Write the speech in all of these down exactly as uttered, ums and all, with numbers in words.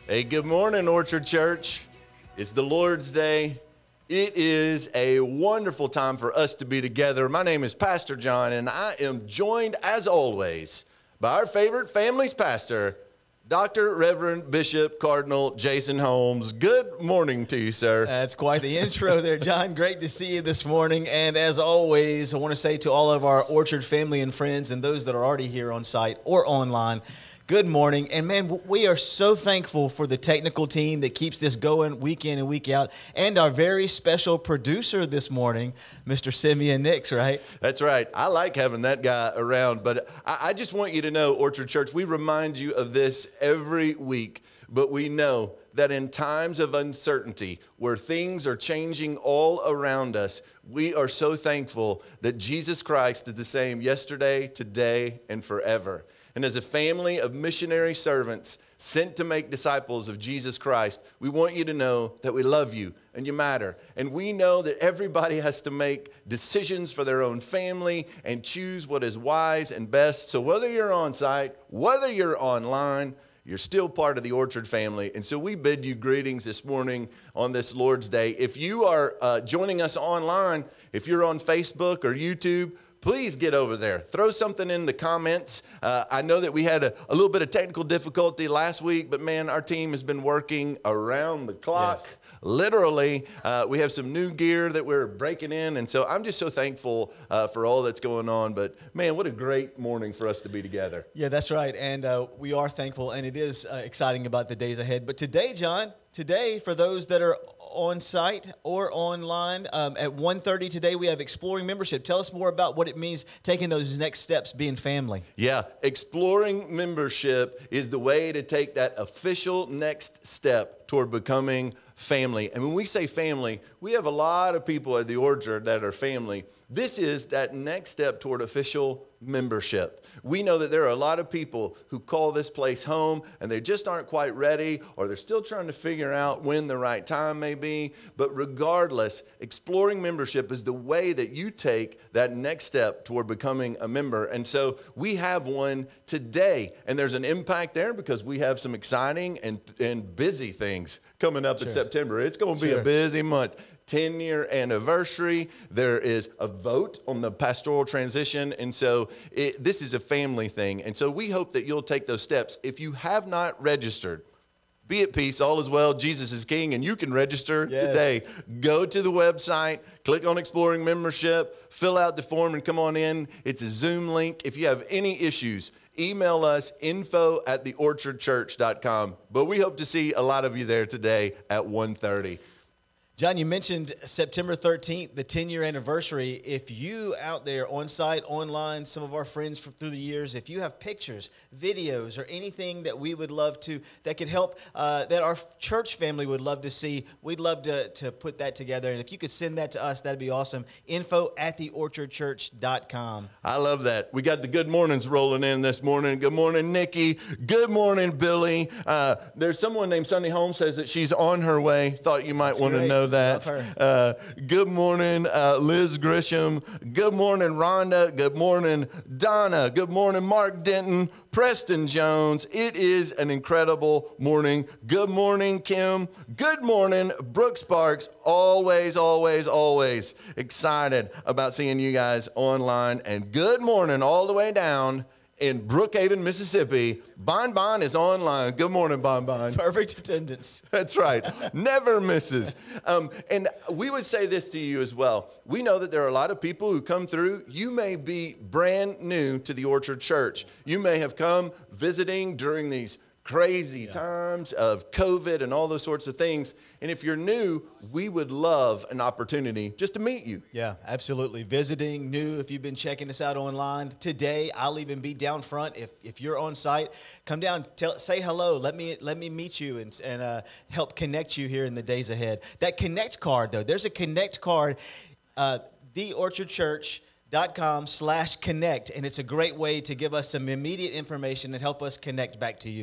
Hey, good morning, Orchard Church. It's the Lord's Day. It is a wonderful time for us to be together. My name is Pastor John, and I am joined, as always, by our favorite family's pastor, Doctor Reverend Bishop Cardinal Jason Holmes. Good morning to you, sir. That's quite the intro there, John. Great to see you this morning. And as always, I want to say to all of our Orchard family and friends and those that are already here on site or online, good morning. And man, we are so thankful for the technical team that keeps this going week in and week out, and our very special producer this morning, Mister Simeon Nix, right? That's right. I like having that guy around, but I, I just want you to know, Orchard Church, we remind you of this every week, but we know that in times of uncertainty, where things are changing all around us, we are so thankful that Jesus Christ is the same yesterday, today, and forever. And as a family of missionary servants sent to make disciples of Jesus Christ, we want you to know that we love you and you matter. And we know that everybody has to make decisions for their own family and choose what is wise and best. So whether you're on site, whether you're online, you're still part of the Orchard family. And so we bid you greetings this morning on this Lord's Day. If you are uh, joining us online, if you're on Facebook or YouTube, please get over there. Throw something in the comments. Uh, I know that we had a, a little bit of technical difficulty last week, but man, our team has been working around the clock. Yes. Literally, uh, we have some new gear that we're breaking in, and so I'm just so thankful uh, for all that's going on. But man, what a great morning for us to be together. Yeah, that's right, and uh, we are thankful, and it is uh, exciting about the days ahead. But today, John, today, for those that are on site or online, um, at one thirty today, we have Exploring Membership. Tell us more about what it means taking those next steps, being family. Yeah, Exploring Membership is the way to take that official next step toward becoming family. And when we say family, we have a lot of people at the Orchard that are family. This is that next step toward official membership. We know that there are a lot of people who call this place home and they just aren't quite ready, or they're still trying to figure out when the right time may be. But regardless, Exploring Membership is the way that you take that next step toward becoming a member. And so we have one today, and there's an impact there because we have some exciting and, and busy things coming up sure. in September. It's going to be sure. a busy month. ten-year anniversary. There is a vote on the pastoral transition, and so it, this is a family thing. And so we hope that you'll take those steps. If you have not registered, be at peace, all is well, Jesus is King, and you can register yes. today. Go to the website, click on Exploring Membership, fill out the form, and come on in. It's a Zoom link. If you have any issues, email us, info at the orchard church dot com. But we hope to see a lot of you there today at one thirty. John, you mentioned September thirteenth, the ten-year anniversary. If you out there on site, online, some of our friends from through the years, if you have pictures, videos, or anything that we would love to, that could help, uh, that our church family would love to see, we'd love to, to put that together. And if you could send that to us, that'd be awesome. Info at the orchard church dot com. I love that. We got the good mornings rolling in this morning. Good morning, Nikki. Good morning, Billy. Uh, there's someone named Sunny Holmes says that she's on her way. Thought you might want to know that. Uh, good morning, uh, Liz Grisham. Good morning, Rhonda. Good morning, Donna. Good morning, Mark Denton. Preston Jones. It is an incredible morning. Good morning, Kim. Good morning, Brooke Sparks. Always, always, always excited about seeing you guys online. And good morning all the way down in Brookhaven, Mississippi. Bon Bon is online. Good morning, Bon Bon. Perfect attendance. That's right. Never misses. Um, and we would say this to you as well. We know that there are a lot of people who come through. You may be brand new to the Orchard Church. You may have come visiting during these crazy yeah. times of COVID and all those sorts of things. And if you're new, we would love an opportunity just to meet you. Yeah, absolutely. Visiting, new, if you've been checking us out online. Today, I'll even be down front. If if you're on site, come down, tell, say hello. Let me let me meet you and, and uh, help connect you here in the days ahead. That Connect card, though, there's a Connect card, uh, the orchard church dot com slash connect, and it's a great way to give us some immediate information and help us connect back to you.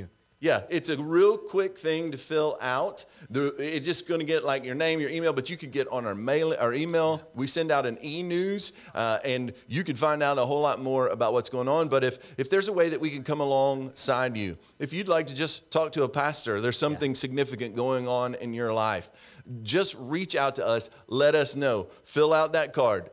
Yeah, it's a real quick thing to fill out. The, it's just going to get like your name, your email, but you could get on our mail, our email. We send out an e-news, uh, and you can find out a whole lot more about what's going on. But if if there's a way that we can come alongside you, if you'd like to just talk to a pastor, there's something yeah. significant going on in your life, just reach out to us. Let us know. Fill out that card,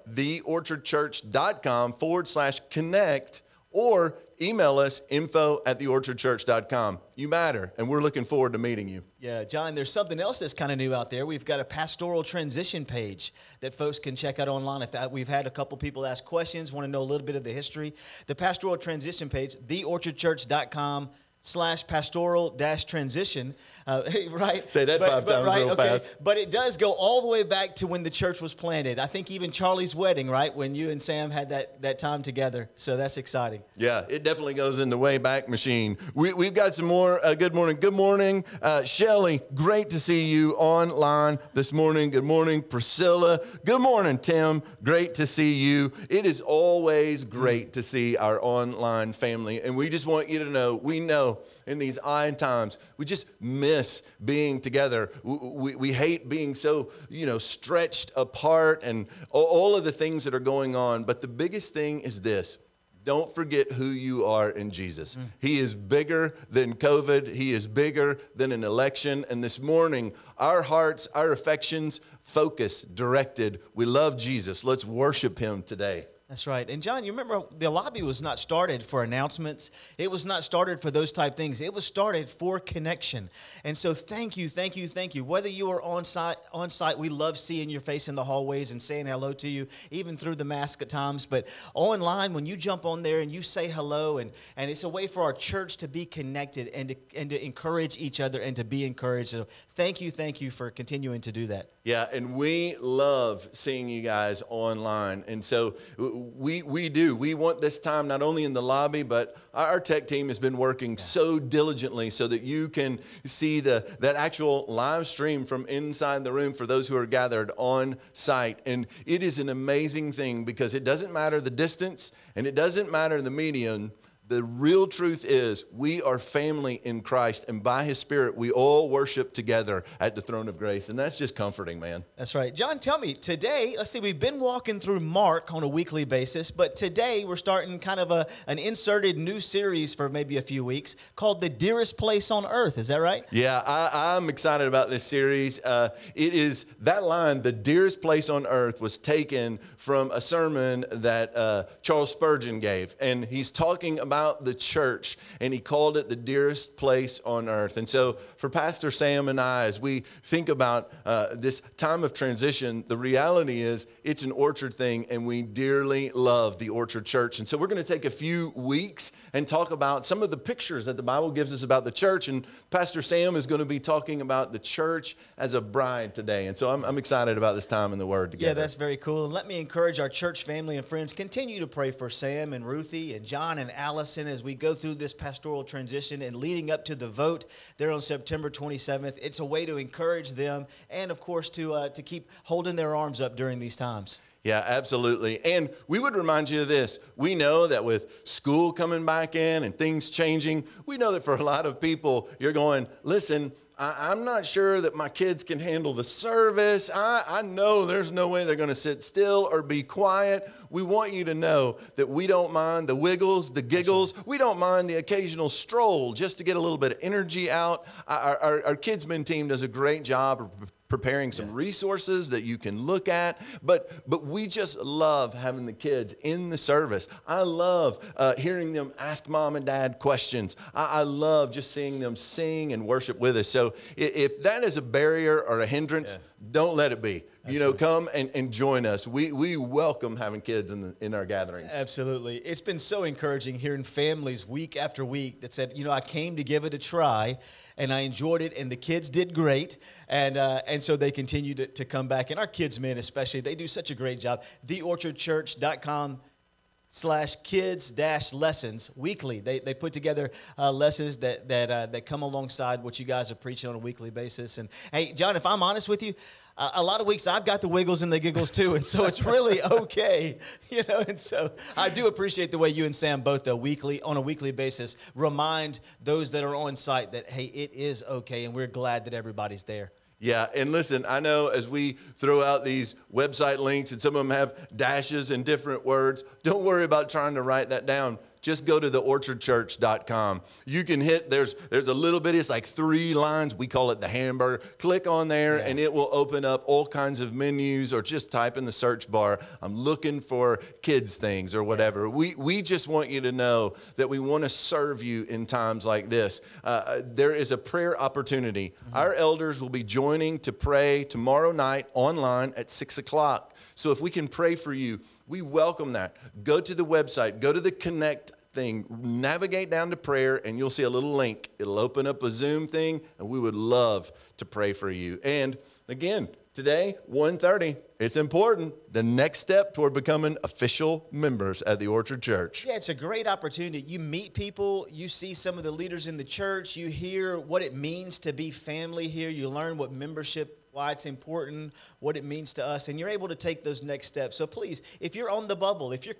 theorchardchurch.com forward slash connect, or email us, info at theorchardchurch.com. You matter, and we're looking forward to meeting you. Yeah, John, there's something else that's kind of new out there. We've got a pastoral transition page that folks can check out online. If that, we've had a couple people ask questions, want to know a little bit of the history. The pastoral transition page, theorchardchurch.com slash pastoral dash transition, uh, right? Say that but, five but, times right, real okay. fast. But it does go all the way back to when the church was planted. I think even Charlie's wedding, right? When you and Sam had that, that time together. So that's exciting. Yeah, it definitely goes in the way back machine. We, we've got some more. Uh, good morning. Good morning, uh, Shelly. Great to see you online this morning. Good morning, Priscilla. Good morning, Tim. Great to see you. It is always great to see our online family. And we just want you to know, we know in these odd times, we just miss being together. We, we, we hate being so, you know, stretched apart and all of the things that are going on. But the biggest thing is this. Don't forget who you are in Jesus. Mm. He is bigger than COVID. He is bigger than an election. And this morning, our hearts, our affections, focus, directed. We love Jesus. Let's worship him today. That's right. And John, you remember the lobby was not started for announcements. It was not started for those type things. It was started for connection. And so thank you, thank you, thank you. Whether you are on site, on site, we love seeing your face in the hallways and saying hello to you, even through the mask at times. But online, when you jump on there and you say hello, and, and it's a way for our church to be connected and to, and to encourage each other and to be encouraged. So thank you, thank you for continuing to do that. Yeah, and we love seeing you guys online. And so we we do. We want this time not only in the lobby, but our tech team has been working yeah. so diligently so that you can see the that actual live stream from inside the room for those who are gathered on site. And it is an amazing thing because it doesn't matter the distance and it doesn't matter the medium. The real truth is we are family in Christ, and by his Spirit, we all worship together at the throne of grace, and that's just comforting, man. That's right. John, tell me, today, let's see, we've been walking through Mark on a weekly basis, but today we're starting kind of a, an inserted new series for maybe a few weeks called The Dearest Place on Earth. Is that right? Yeah, I, I'm excited about this series. Uh, it is, that line, the dearest place on earth, was taken from a sermon that uh, Charles Spurgeon gave, and he's talking about the church, and he called it the dearest place on earth. And so for Pastor Sam and I, as we think about uh, this time of transition, the reality is it's an Orchard thing, and we dearly love the Orchard Church. And so we're going to take a few weeks and talk about some of the pictures that the Bible gives us about the church. And Pastor Sam is going to be talking about the church as a bride today. And so I'm, I'm excited about this time in the Word together. Yeah, that's very cool. And let me encourage our church family and friends, continue to pray for Sam and Ruthie and John and Alice as we go through this pastoral transition and leading up to the vote there on September twenty-seventh. It's a way to encourage them and, of course, to uh, to keep holding their arms up during these times. Yeah, absolutely. And we would remind you of this. We know that with school coming back in and things changing, we know that for a lot of people, you're going, listen, I'm not sure that my kids can handle the service. I, I know there's no way they're going to sit still or be quiet. We want you to know that we don't mind the wiggles, the giggles. Right. We don't mind the occasional stroll just to get a little bit of energy out. Our, our, our Kids Men team does a great job of preparing some yeah. resources that you can look at, but but we just love having the kids in the service. I love uh, hearing them ask mom and dad questions. I, I love just seeing them sing and worship with us. So if, if that is a barrier or a hindrance, yes. don't let it be. You know, come and, and join us. We we welcome having kids in the, in our gatherings. Absolutely. It's been so encouraging hearing families week after week that said, you know, I came to give it a try, and I enjoyed it, and the kids did great, and uh, and so they continue to, to come back. And our Kids Men especially, they do such a great job. the orchard church dot com slash kids dash lessons weekly. They they put together uh, lessons that that uh, that come alongside what you guys are preaching on a weekly basis. And hey, John, if I'm honest with you, uh, a lot of weeks I've got the wiggles and the giggles too, and so it's really okay, you know. And so I do appreciate the way you and Sam both, though, weekly on a weekly basis, remind those that are on site that hey, it is okay, and we're glad that everybody's there. Yeah, and listen, I know as we throw out these website links and some of them have dashes and different words, don't worry about trying to write that down. Just go to the orchard church dot com. You can hit, there's there's a little bit, it's like three lines. We call it the hamburger. Click on there, yeah. and it will open up all kinds of menus, or just type in the search bar, I'm looking for kids things or whatever. Yeah. We, we just want you to know that we want to serve you in times like this. Uh, there is a prayer opportunity. Mm-hmm. Our elders will be joining to pray tomorrow night online at six o'clock. So if we can pray for you, we welcome that. Go to the website, go to the Connect thing, navigate down to prayer, and you'll see a little link. It'll open up a Zoom thing, and we would love to pray for you. And again, today, one thirty, it's important. The next step toward becoming official members at the Orchard Church. Yeah, it's a great opportunity. You meet people, you see some of the leaders in the church, you hear what it means to be family here, you learn what membership why it's important, what it means to us, and you're able to take those next steps. So please, if you're on the bubble, if you're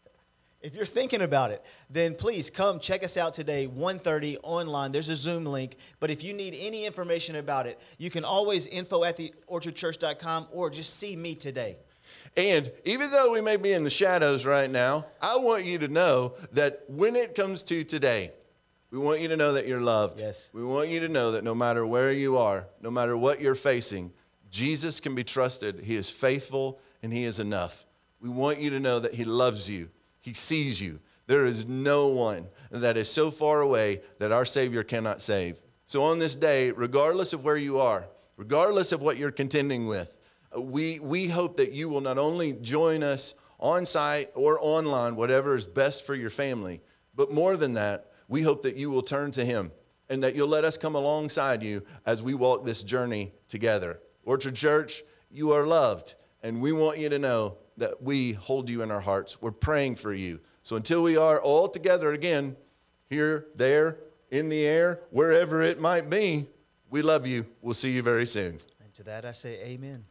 if you're thinking about it, then please come check us out today, one thirty online. There's a Zoom link. But if you need any information about it, you can always info at the orchard church dot com or just see me today. And even though we may be in the shadows right now, I want you to know that when it comes to today, we want you to know that you're loved. Yes. We want you to know that no matter where you are, no matter what you're facing, Jesus can be trusted. He is faithful and he is enough. We want you to know that he loves you. He sees you. There is no one that is so far away that our Savior cannot save. So on this day, regardless of where you are, regardless of what you're contending with, we, we hope that you will not only join us on site or online, whatever is best for your family, but more than that, we hope that you will turn to him and that you'll let us come alongside you as we walk this journey together. Orchard Church, you are loved, and we want you to know that we hold you in our hearts. We're praying for you. So until we are all together again, here, there, in the air, wherever it might be, we love you. We'll see you very soon. And to that I say amen.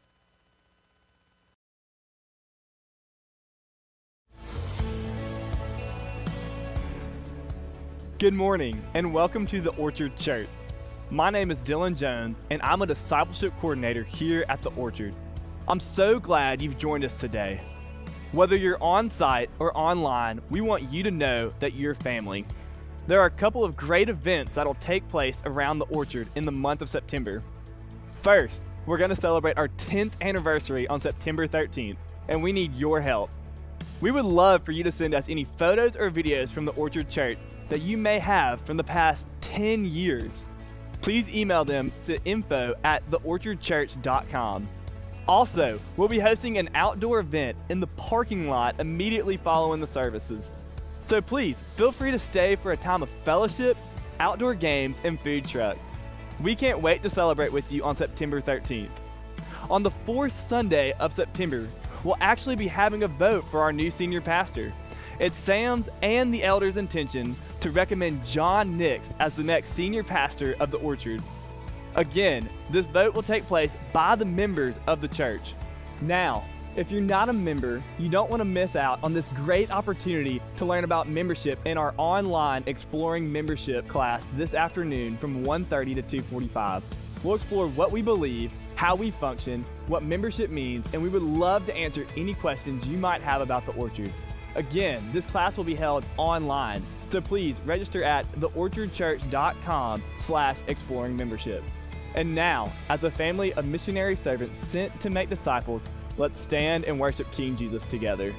Good morning, and welcome to the Orchard Church. My name is Dylan Jones, and I'm a discipleship coordinator here at the Orchard. I'm so glad you've joined us today. Whether you're on site or online, we want you to know that you're family. There are a couple of great events that'll take place around the Orchard in the month of September. First, we're going to celebrate our tenth anniversary on September thirteenth, and we need your help. We would love for you to send us any photos or videos from the Orchard Church that you may have from the past ten years. Please email them to info at the orchard church dot com. Also, we'll be hosting an outdoor event in the parking lot immediately following the services. So please, feel free to stay for a time of fellowship, outdoor games, and food truck. We can't wait to celebrate with you on September thirteenth. On the fourth Sunday of September, we'll actually be having a vote for our new senior pastor. It's Sam's and the elders' intention to recommend John Nix as the next senior pastor of the Orchard. Again, this vote will take place by the members of the church. Now, if you're not a member, you don't want to miss out on this great opportunity to learn about membership in our online Exploring Membership class this afternoon from one thirty to two forty-five. We'll explore what we believe, how we function, what membership means, and we would love to answer any questions you might have about the Orchard. Again, this class will be held online, so please register at the orchard church dot com slash exploring membership. And now, as a family of missionary servants sent to make disciples, let's stand and worship King Jesus together.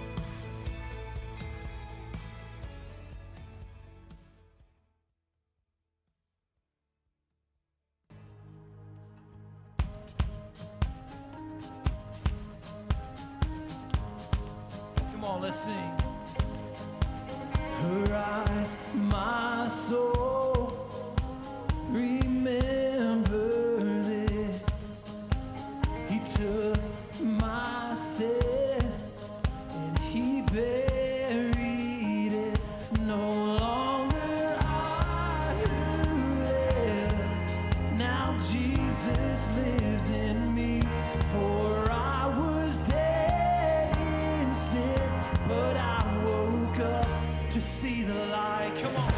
Come on, let's sing. Arise, my soul, remember this. He took my sin and he buried Jesus lives in me. For I was dead in sin, but I woke up to see the light. Come on.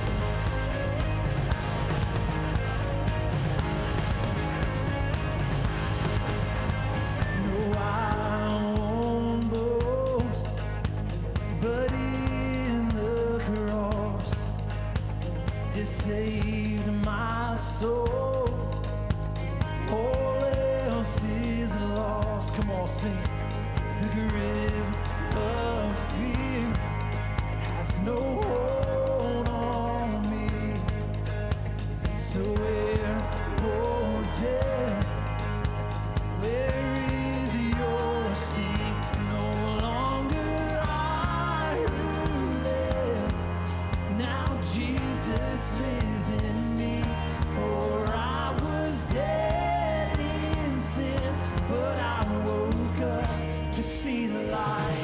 No, I won't boast, but in the cross it saved my soul. All else is lost. Come on, sing. The grip of fear has no hold on me. So where, oh death, where is your sting? No longer I who live, now Jesus lives in me. For I was dead in sin, but I woke up to see the light.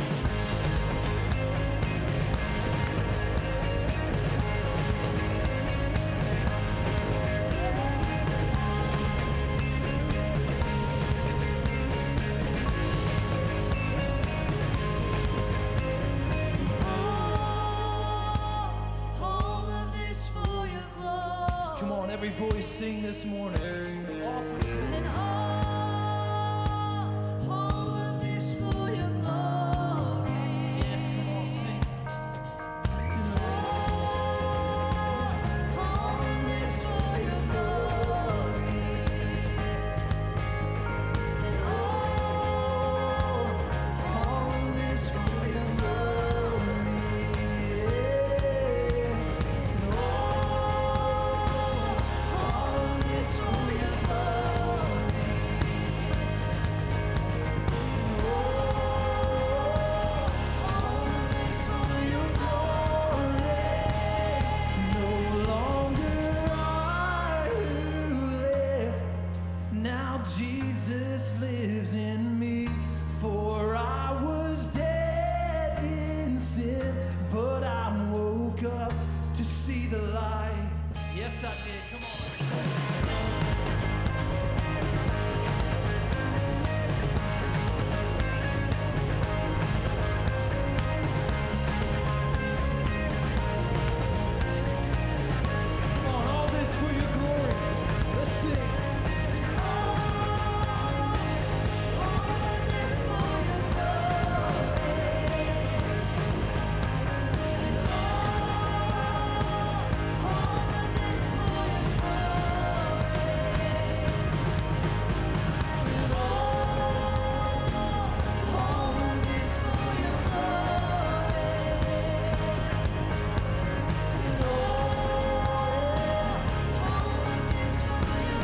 All of this for your glory. Come on, every voice sing this morning. Offer. And all, all of this for your glory. Yes, come on, sing. All, all of this for your glory. And all, all of this for your glory. Yes. All, all of this for your glory. All of this for your glory. No longer I who live, now Jesus lives in me. For I was dead in sin, but I woke up to see the light. Yes, I did. Come on. Come on, all this for your glory. Let's sing. All of this for your glory. And all, all of this for your glory. And all, all of this for your glory. And all, all of this for your glory.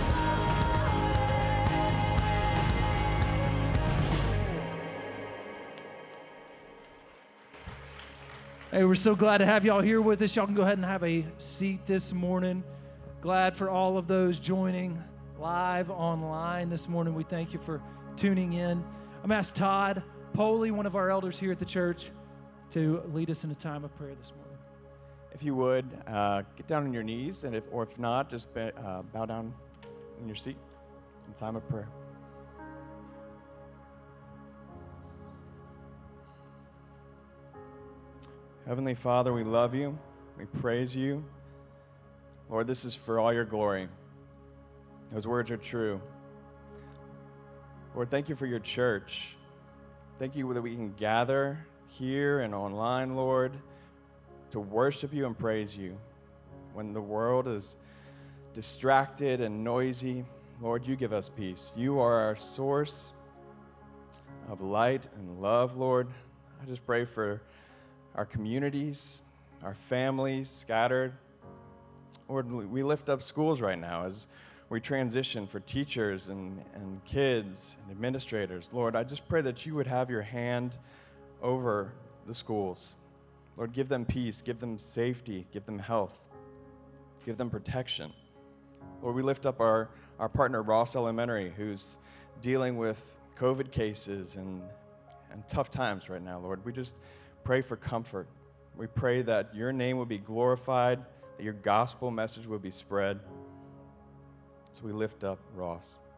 Hey, we're so glad to have y'all here with us. Y'all can go ahead and have a seat this morning. Glad for all of those joining live online this morning. We thank you for tuning in. I'm asked Todd Poley, one of our elders here at the church, to lead us in a time of prayer this morning. If you would, uh, get down on your knees, and if, or if not, just be, uh, bow down in your seat in time of prayer. Heavenly Father, we love you. We praise you. Lord, this is for all your glory. Those words are true. Lord, thank you for your church. Thank you that we can gather here and online, Lord, to worship you and praise you. When the world is distracted and noisy, Lord, you give us peace. You are our source of light and love, Lord. I just pray for our communities, our families scattered. Lord, we lift up schools right now as we transition for teachers and, and kids and administrators. Lord, I just pray that you would have your hand over the schools. Lord, give them peace, give them safety, give them health, give them protection. Lord, we lift up our, our partner, Ross Elementary, who's dealing with COVID cases and, and tough times right now, Lord. We just pray for comfort. We pray that your name would be glorified, that your gospel message would be spread. So we lift up Ross.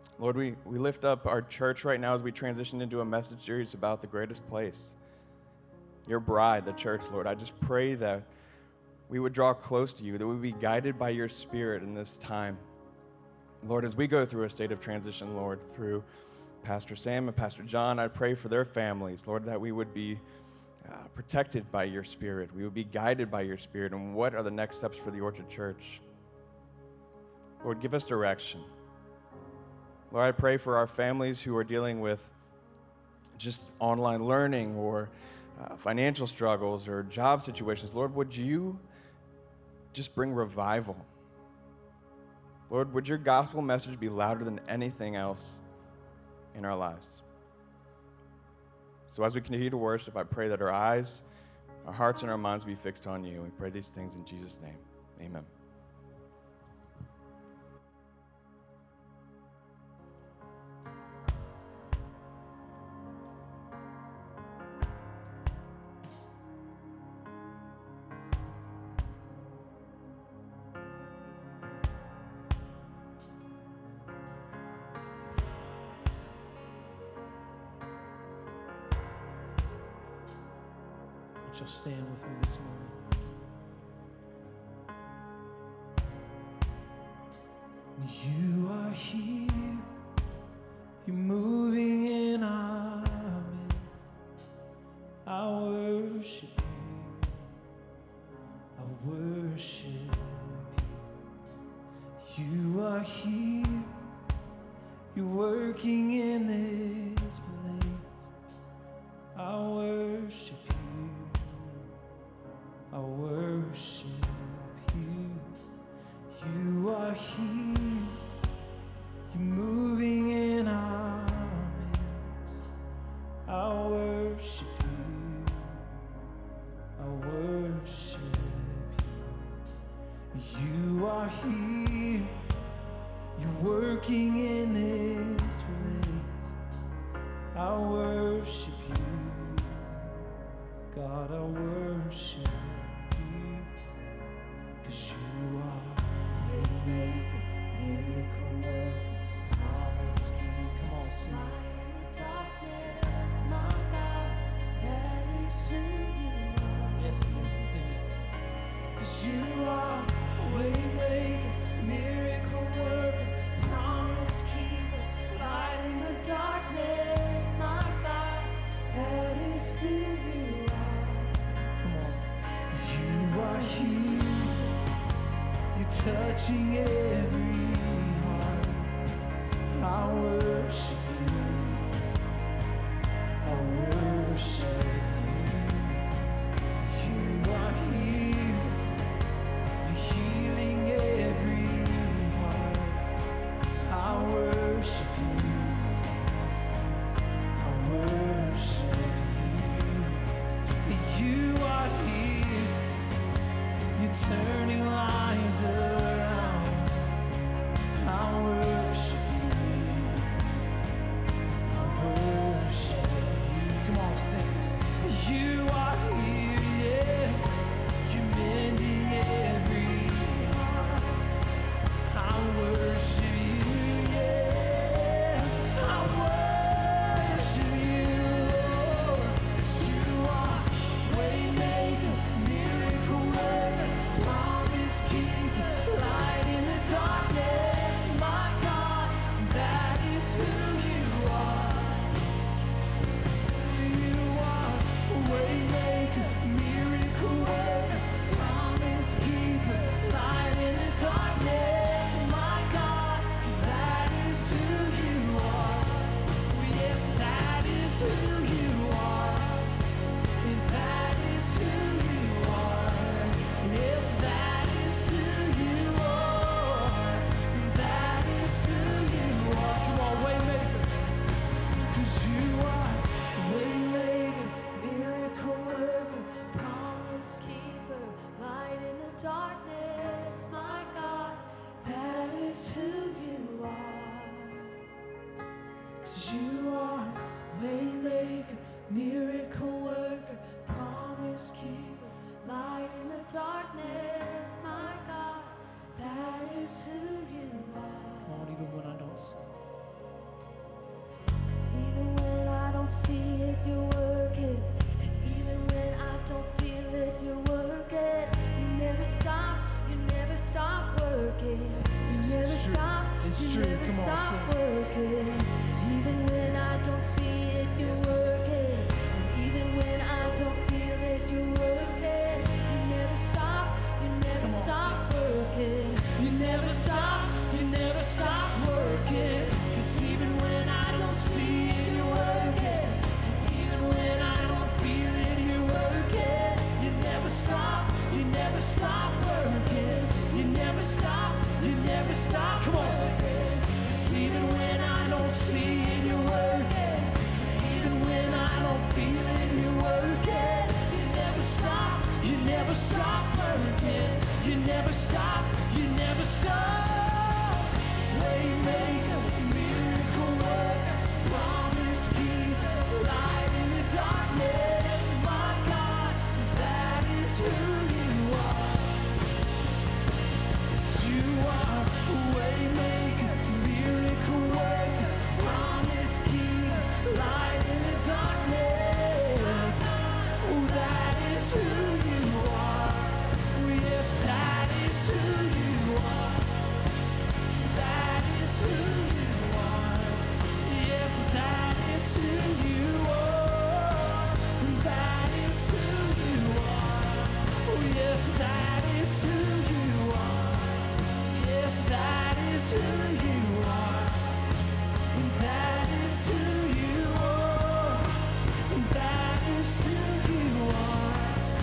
Lord, we, we lift up our church right now as we transition into a message series about the greatest place, your bride, the church, Lord. I just pray that we would draw close to you, that we would be guided by your Spirit in this time. Lord, as we go through a state of transition, Lord, through Pastor Sam and Pastor John, I pray for their families, Lord, that we would be uh, protected by your Spirit. We would be guided by your Spirit. And what are the next steps for the Orchard Church? Lord, give us direction. Lord, I pray for our families who are dealing with just online learning or uh, financial struggles or job situations. Lord, would you just bring revival? Lord, would your gospel message be louder than anything else in our lives? So as we continue to worship, I pray that our eyes, our hearts, and our minds be fixed on you. We pray these things in Jesus' name. Amen. You'll stand with me this morning. You are here, you're moving in our midst. I worship you, I worship you. You are here, you're working in this place. I worship you. I worship you. You are here. You're moving in our midst. I worship you. I worship you. You are here. You're working in this place. I worship you. God, I worship you. You are waymaker, miracle worker, promise keeper. Come on, sing. In the darkness, my God, that is who you are. Yes, Lord, sing it. 'Cause you are waymaker, miracle worker, promise keeper, light in the darkness, my God, that is who you are. Come on. You are here. You're touching every heart. I worship you. I worship you. You are here. You're healing every heart. I worship you. I worship you. You are here. You're turning lives around. I worship you. I worship you. Come on, sing. You are here, yes. You're mending every heart. I worship you, yes. I worship you, Lord. 'Cause you are waymaker, miracle worker, promise keeper, light in the darkness, my God, that is who you are. You are waymaker, miracle worker, promise keeper, light in the darkness, my God, that is who you are. Yes, that is who you are. And that is who you are. Yes, that is who you are. And that is who you are. Come on, waymaker. 'Cause you are waymaker, miracle worker, Promise keeper, light in the darkness, my God, that is who you are. 'cause you are waymaker, miracle worker, promise keeper, Light in the darkness, my God, that is who you are. Come on, even when I don't see. It's you true. never Come on, stop sing. working. Even when I don't see it, you're working. And even when I don't feel it, you're working. You never stop, you never Come on, stop working. You never stop, you never stop working. 'Cause even when I don't see it, you're working. And even when I don't feel it, you're working. You never stop, you never stop working. You never stop, you never stop. Come on, working. 'Cause even when I don't see it, you're working. Even when I don't feel it, you're working. You never stop, you never stop working. You never stop, you never stop. Waymaker, miracle worker, promise keeper, light in the darkness. My God, that is who you are. You are a waymaker, miracle worker, promise keeper, light in the darkness. Oh, that is who you are. Oh, yes, that is who you are. That is who you are. Yes, that is who you are. That is who you are. Oh, yes, that is who you are. Yes, that is who you are. That is who you are. That is who you are.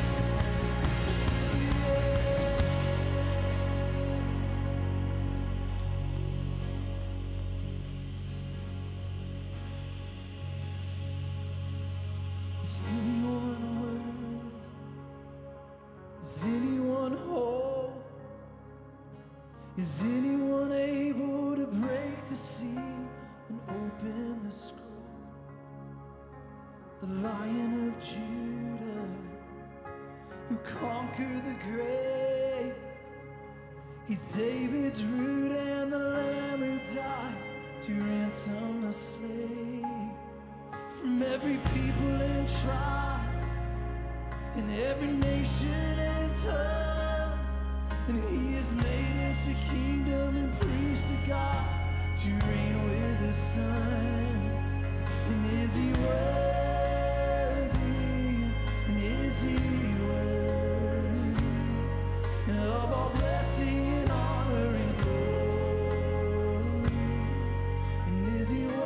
Is anyone worthy? Is anyone whole? Is anyone able to break the seal and open the scroll? The Lion of Judah, who conquered the grave. He's David's root and the Lamb who died to ransom the slave. From every people and tribe, and every nation and tongue. And he has made us a kingdom and priest to God, to reign with his Son. And is he worthy? And is he worthy of all blessing and honor and glory? And is he worthy?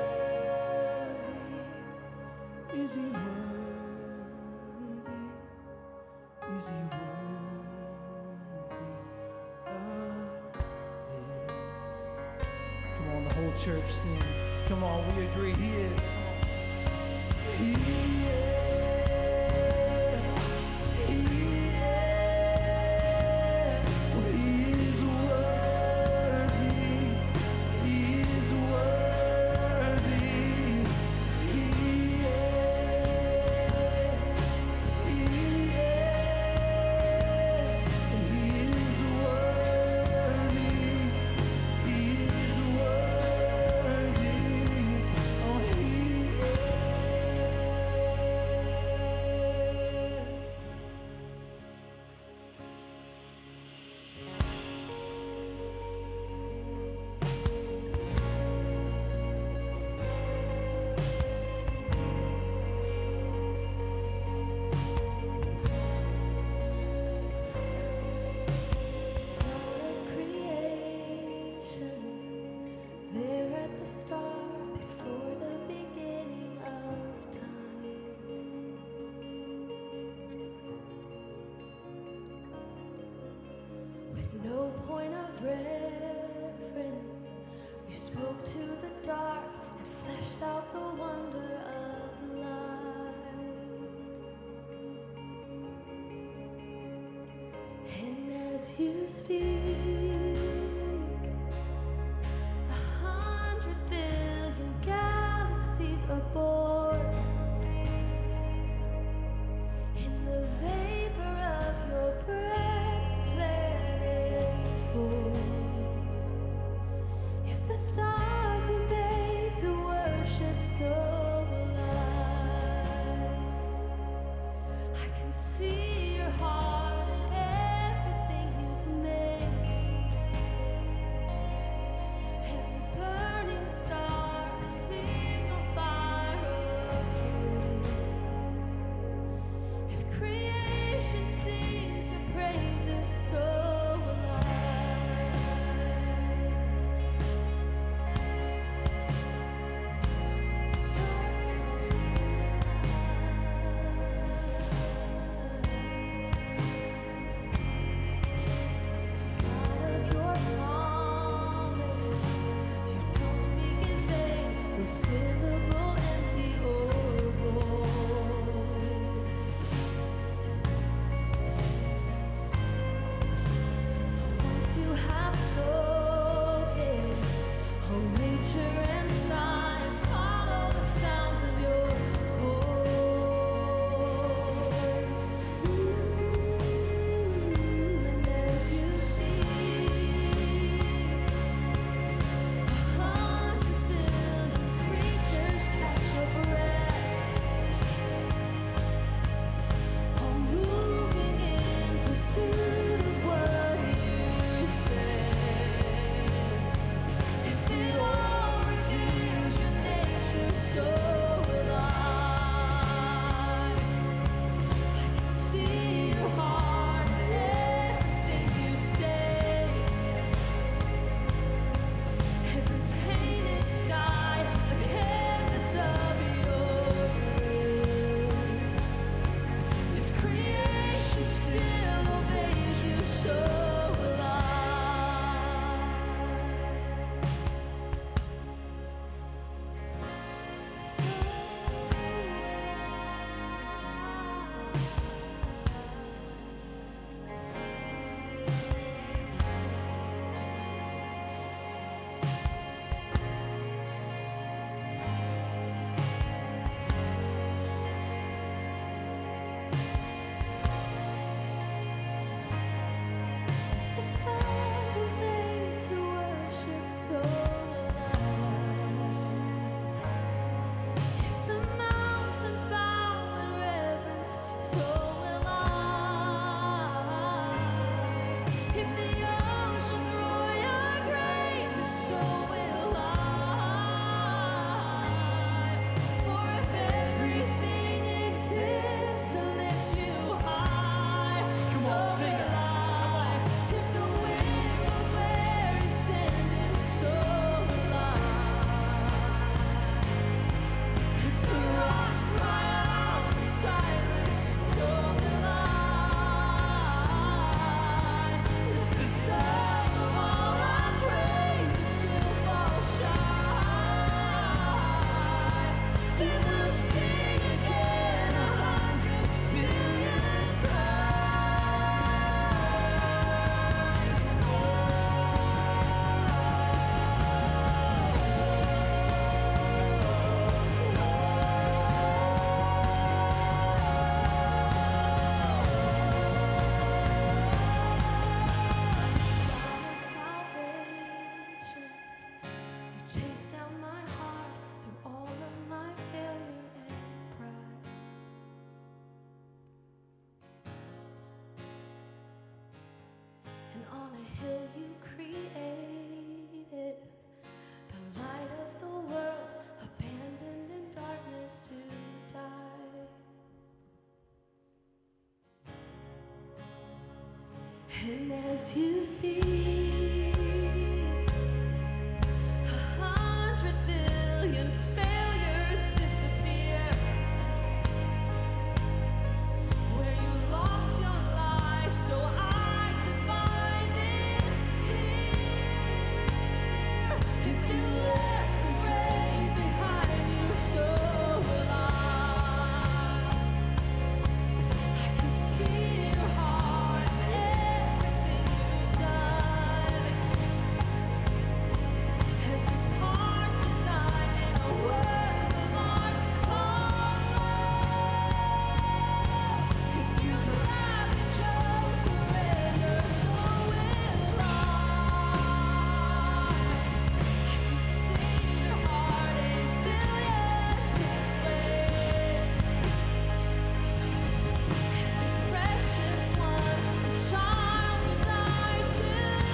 Is he worthy? Is he worthy? Come on, the whole church sings. Come on, we agree he is. Come on. He is. He is. He is worthy. He is worthy. He is. He is. He is worthy. He is worthy. Oh, he is. God of creation, there at the start, before the beginning of time. With no point of reference, you spoke to the dark and fleshed out the wonder of light. And as you speak, a hundred billion galaxies are born. In the vapor of your breath, the planets formed. If the stars were made to worship so alive, I can see your heart in everything you've made. nature and science follow the sound of your voice. Ooh, and as you speak, a hundred billion creatures catch your breath, all moving in pursuit of what you say. If it all reveals your nature, so will I. I can see your heart in everything you say. Every painted sky, a canvas of your grace. If creation still obeys you, so will I. So will the stars were made to worship, so will I. If the mountains bow in reverence, so will I. If the oceans roar your greatness, so will I. For if everything exists to lift you high, Come on, so sing it. will I. If the wind goes where you send it, so will I. If the rocks cry out in silence, so will I. If the sum of all our praise still falls shy, then we'll sing again a hundred billion God of salvation, you chase down my heart through all of my failure and pride. And on a hill you created the light of the world, abandoned in darkness to die. And as you speak, a hundred billion failures disappear. Where you lost your life, so I could find it here. If you left the grave behind you, so will I. I can see your heart in everything you've done. Every part designed in a work of art called love. If you gladly chose surrender, so will I. I can see your heart in a billion different ways. Precious one, the child you died to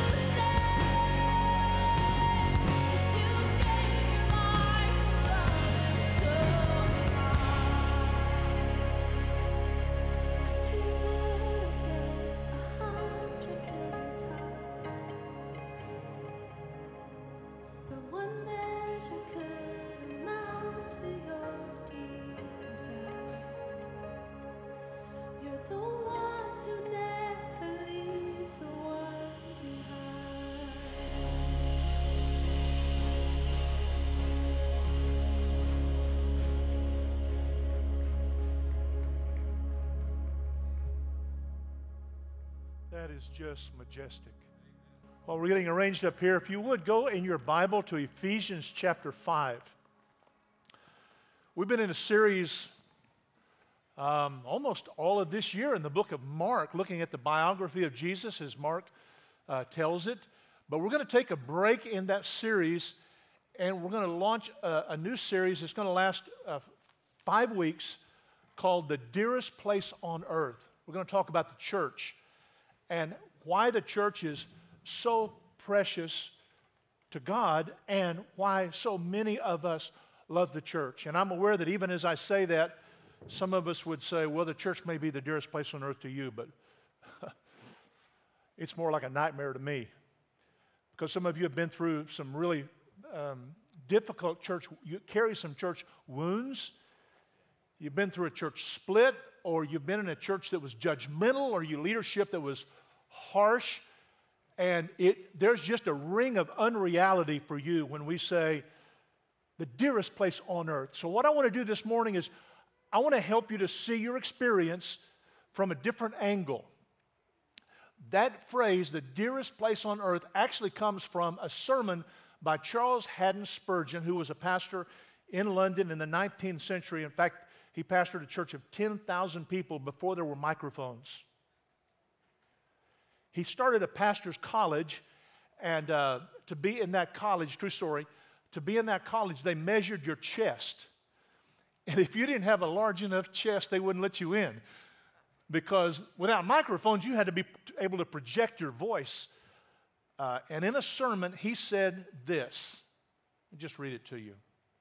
save. You gave your life to love him, so will I. Like you would again a hundred billion times. But one measure could amount to your desire. You're the one who never leaves the one behind. That is just majestic. While we're getting arranged up here, if you would go in your Bible to Ephesians chapter five. We've been in a series um, almost all of this year in the book of Mark, looking at the biography of Jesus as Mark uh, tells it. But we're going to take a break in that series, and we're going to launch a, a new series that's going to last uh, five weeks called The Dearest Place on Earth. We're going to talk about the church and why the church is so precious to God and why so many of us love the church. And I'm aware that even as I say that, some of us would say, well, the church may be the dearest place on earth to you, but it's more like a nightmare to me. Because some of you have been through some really um, difficult church, you carry some church wounds. You've been through a church split, or you've been in a church that was judgmental, or your leadership that was harsh. And it, there's just a ring of unreality for you when we say the dearest place on earth. So what I want to do this morning is I want to help you to see your experience from a different angle. That phrase, the dearest place on earth, actually comes from a sermon by Charles Haddon Spurgeon, who was a pastor in London in the nineteenth century. In fact, he pastored a church of ten thousand people before there were microphones. He started a pastor's college, and uh, to be in that college, true story, to be in that college, they measured your chest. And if you didn't have a large enough chest, they wouldn't let you in. Because without microphones, you had to be able to project your voice. Uh, and in a sermon, he said this. I'll just read it to you.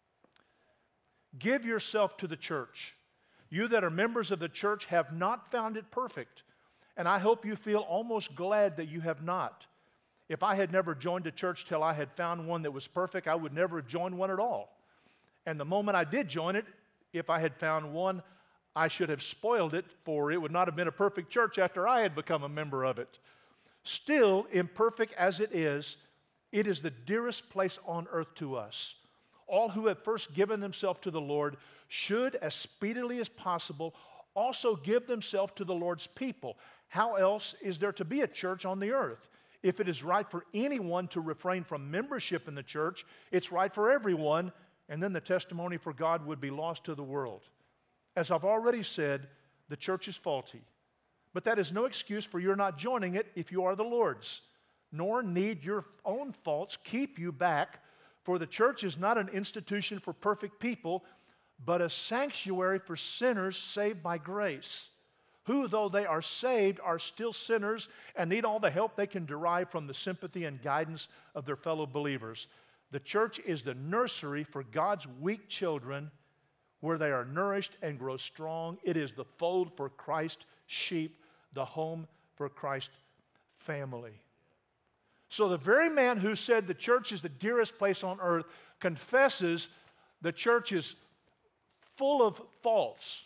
Give yourself to the church. You that are members of the church have not found it perfect. And I hope you feel almost glad that you have not. If I had never joined a church till I had found one that was perfect, I would never have joined one at all. And the moment I did join it, if I had found one, I should have spoiled it, for it would not have been a perfect church after I had become a member of it. Still, imperfect as it is, it is the dearest place on earth to us. All who have first given themselves to the Lord should, as speedily as possible, also give themselves to the Lord's people. How else is there to be a church on the earth? If it is right for anyone to refrain from membership in the church, it's right for everyone, and then the testimony for God would be lost to the world. As I've already said, the church is faulty. But that is no excuse for your not joining it if you are the Lord's. Nor need your own faults keep you back, for the church is not an institution for perfect people, but a sanctuary for sinners saved by grace, who, though they are saved, are still sinners and need all the help they can derive from the sympathy and guidance of their fellow believers. The church is the nursery for God's weak children, where they are nourished and grow strong. It is the fold for Christ's sheep, the home for Christ's family. So the very man who said the church is the dearest place on earth confesses the church is full of faults.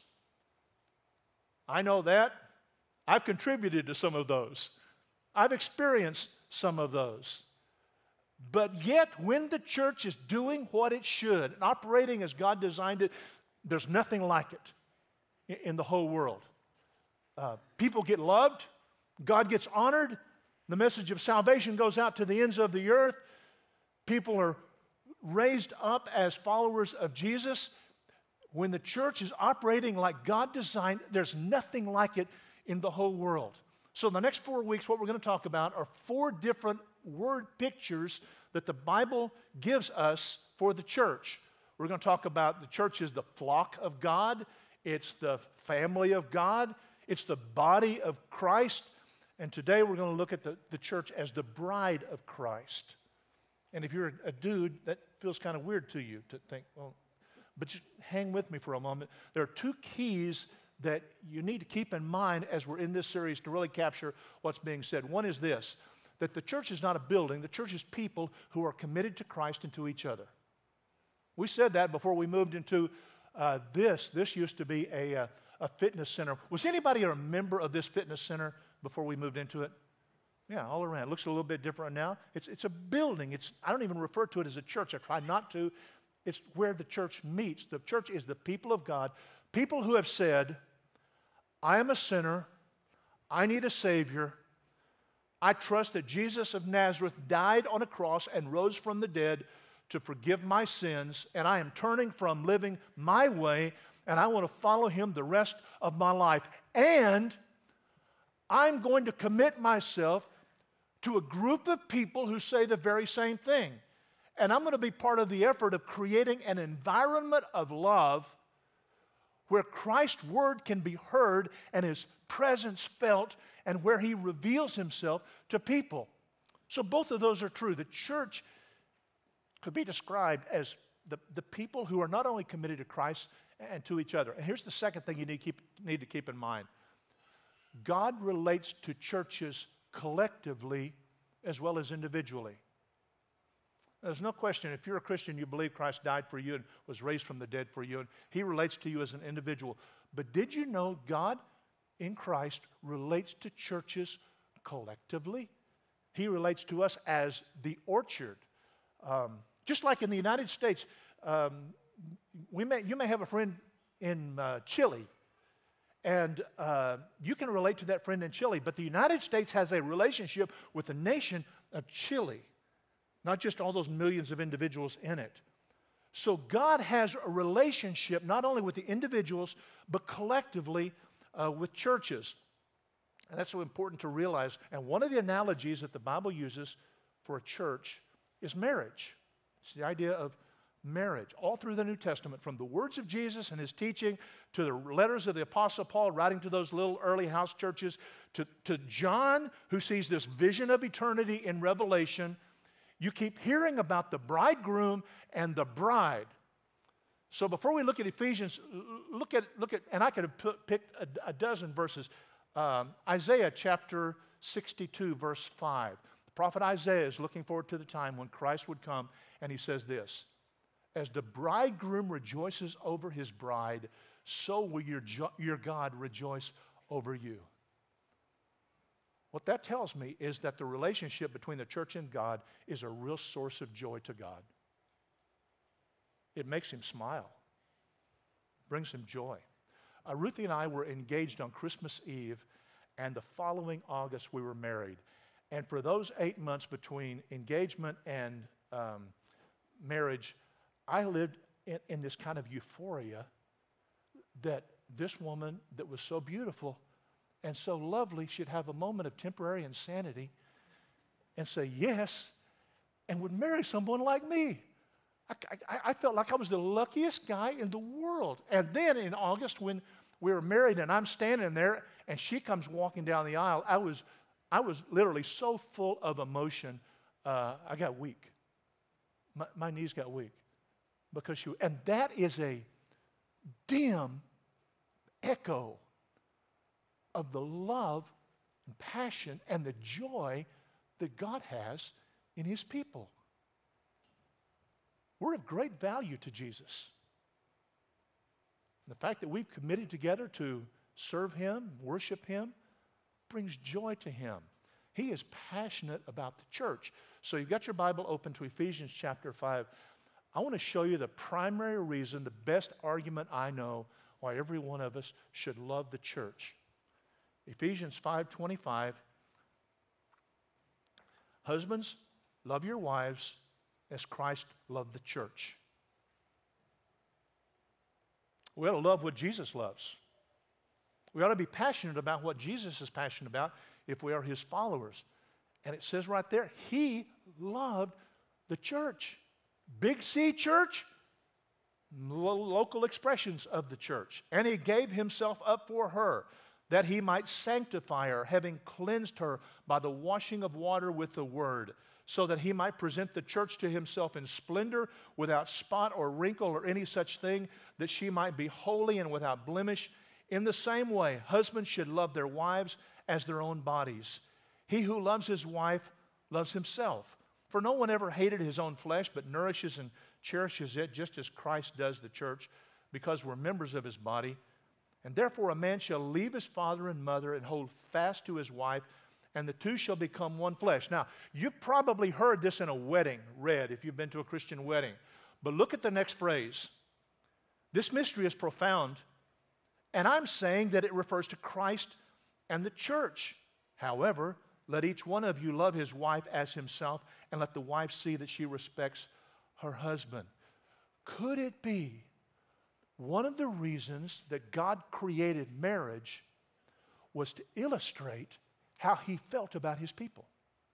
I know that. I've contributed to some of those. I've experienced some of those. But yet, when the church is doing what it should and operating as God designed it, there's nothing like it in the whole world. Uh, people get loved. God gets honored. The message of salvation goes out to the ends of the earth. People are raised up as followers of Jesus. When the church is operating like God designed, there's nothing like it in the whole world. So the next four weeks, what we're going to talk about are four different word pictures that the Bible gives us for the church. We're going to talk about the church is the flock of God. It's the family of God. It's the body of Christ. And today we're going to look at the, the church as the bride of Christ. And if you're a dude, that feels kind of weird to you to think, well, but just hang with me for a moment. There are two keys that you need to keep in mind as we're in this series to really capture what's being said. One is this, that the church is not a building. The church is people who are committed to Christ and to each other. We said that before we moved into uh, this. This used to be a, a, a fitness center. Was anybody a member of this fitness center before we moved into it? Yeah, all around. It looks a little bit different now. It's, it's a building. It's, I don't even refer to it as a church. I try not to. It's where the church meets. The church is the people of God, people who have said, I am a sinner, I need a Savior, I trust that Jesus of Nazareth died on a cross and rose from the dead to forgive my sins, and I am turning from living my way, and I want to follow him the rest of my life. And I'm going to commit myself to a group of people who say the very same thing. And I'm going to be part of the effort of creating an environment of love where Christ's word can be heard and his presence felt, and where he reveals himself to people. So both of those are true. The church could be described as the, the people who are not only committed to Christ and to each other. And here's the second thing you need to keep, need to keep in mind. God relates to churches collectively as well as individually. There's no question, if you're a Christian, you believe Christ died for you and was raised from the dead for you, and he relates to you as an individual. But did you know God in Christ relates to churches collectively? He relates to us as the orchard. Um, just like in the United States, um, we may, you may have a friend in uh, Chile, and uh, you can relate to that friend in Chile, but the United States has a relationship with the nation of Chile. Not just all those millions of individuals in it. So God has a relationship not only with the individuals, but collectively uh, with churches. And that's so important to realize. And one of the analogies that the Bible uses for a church is marriage. It's the idea of marriage. All through the New Testament, from the words of Jesus and his teaching, to the letters of the Apostle Paul writing to those little early house churches, to, to John, who sees this vision of eternity in Revelation. You keep hearing about the bridegroom and the bride. So before we look at Ephesians, look at, look at and I could have put, picked a, a dozen verses. Um, Isaiah chapter sixty-two, verse five. The prophet Isaiah is looking forward to the time when Christ would come, and he says this: as the bridegroom rejoices over his bride, so will your, your God rejoice over you. What that tells me is that the relationship between the church and God is a real source of joy to God. It makes him smile, brings him joy. Uh, Ruthie and I were engaged on Christmas Eve, and the following August we were married. And for those eight months between engagement and um, marriage, I lived in, in this kind of euphoria that this woman that was so beautiful and so lovely should have a moment of temporary insanity and say yes and would marry someone like me. I, I, I felt like I was the luckiest guy in the world. And then in August, when we were married and I'm standing there and she comes walking down the aisle, I was, I was literally so full of emotion, uh, I got weak. My, my knees got weak because she, and that is a dim echo of the love and passion and the joy that God has in his people. We're of great value to Jesus. The fact that we've committed together to serve him, worship him, brings joy to him. He is passionate about the church. So you've got your Bible open to Ephesians chapter five. I want to show you the primary reason, the best argument I know why every one of us should love the church. Ephesians five twenty-five, husbands, love your wives as Christ loved the church. We ought to love what Jesus loves. We ought to be passionate about what Jesus is passionate about if we are his followers. And it says right there, he loved the church. Big C church, lo- local expressions of the church. And he gave himself up for her, that he might sanctify her, having cleansed her by the washing of water with the word, so that he might present the church to himself in splendor, without spot or wrinkle or any such thing, that she might be holy and without blemish. In the same way, husbands should love their wives as their own bodies. He who loves his wife loves himself. For no one ever hated his own flesh, but nourishes and cherishes it, just as Christ does the church, because we're members of his body. And therefore a man shall leave his father and mother and hold fast to his wife, and the two shall become one flesh. Now, you've probably heard this in a wedding read, if you've been to a Christian wedding. But look at the next phrase. This mystery is profound, and I'm saying that it refers to Christ and the church. However, Let each one of you love his wife as himself, and let the wife see that she respects her husband. Could it be one of the reasons that God created marriage was to illustrate how he felt about his people?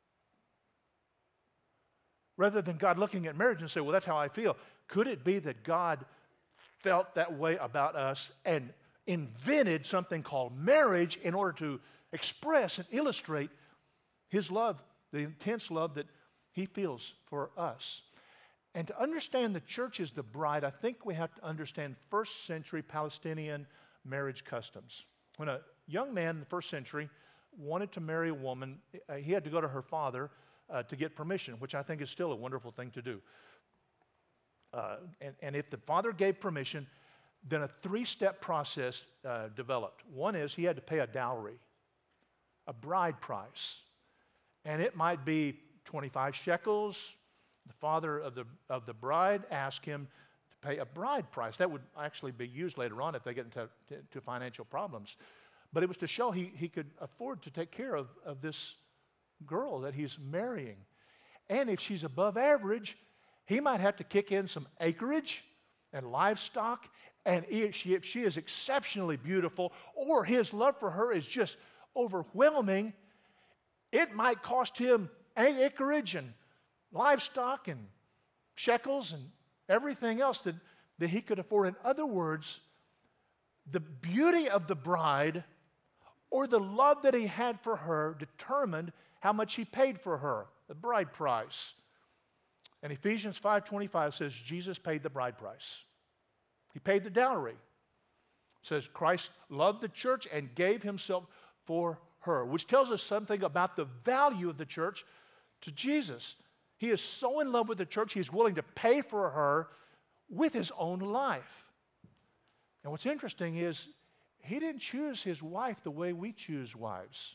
Rather than God looking at marriage and say, well, that's how I feel. Could it be that God felt that way about us and invented something called marriage in order to express and illustrate his love, the intense love that he feels for us? And to understand the church as the bride, I think we have to understand first century Palestinian marriage customs. When a young man in the first century wanted to marry a woman, uh, he had to go to her father uh, to get permission, which I think is still a wonderful thing to do. Uh, and, and if the father gave permission, then a three-step process uh, developed. One is he had to pay a dowry, a bride price. And it might be twenty-five shekels. The father of the, of the bride asked him to pay a bride price. That would actually be used later on if they get into to, to financial problems. But it was to show he, he could afford to take care of, of this girl that he's marrying. And if she's above average, he might have to kick in some acreage and livestock. And if she, if she is exceptionally beautiful, or his love for her is just overwhelming, it might cost him acreage and livestock and shekels and everything else that, that he could afford. In other words, the beauty of the bride or the love that he had for her determined how much he paid for her, the bride price. And Ephesians five twenty-five says Jesus paid the bride price. He paid the dowry. It says Christ loved the church and gave himself for her, which tells us something about the value of the church to Jesus. He is so in love with the church, he's willing to pay for her with his own life. And what's interesting is he didn't choose his wife the way we choose wives.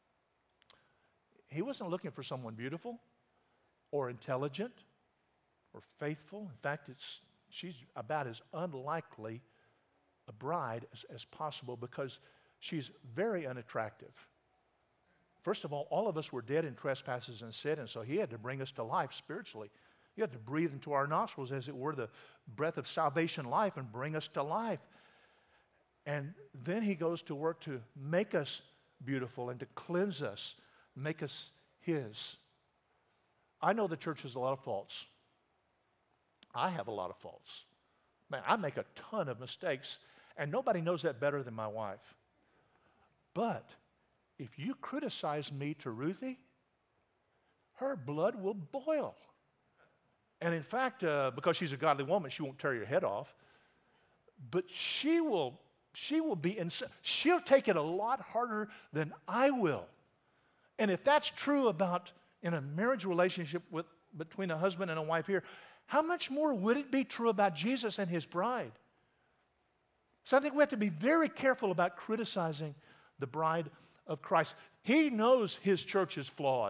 He wasn't looking for someone beautiful or intelligent or faithful. In fact, it's, she's about as unlikely a bride as, as possible because she's very unattractive. First of all, all of us were dead in trespasses and sin, and so he had to bring us to life spiritually. He had to breathe into our nostrils, as it were, the breath of salvation life and bring us to life. And then he goes to work to make us beautiful and to cleanse us, make us his. I know the church has a lot of faults. I have a lot of faults. Man, I make a ton of mistakes, and nobody knows that better than my wife. But if you criticize me to Ruthie, her blood will boil. And in fact, uh, because she's a godly woman, she won't tear your head off. But she will, she will be, ins- she'll take it a lot harder than I will. And if that's true about in a marriage relationship with, between a husband and a wife here, how much more would it be true about Jesus and his bride? So I think we have to be very careful about criticizing the bride of Christ. He knows his church is flawed.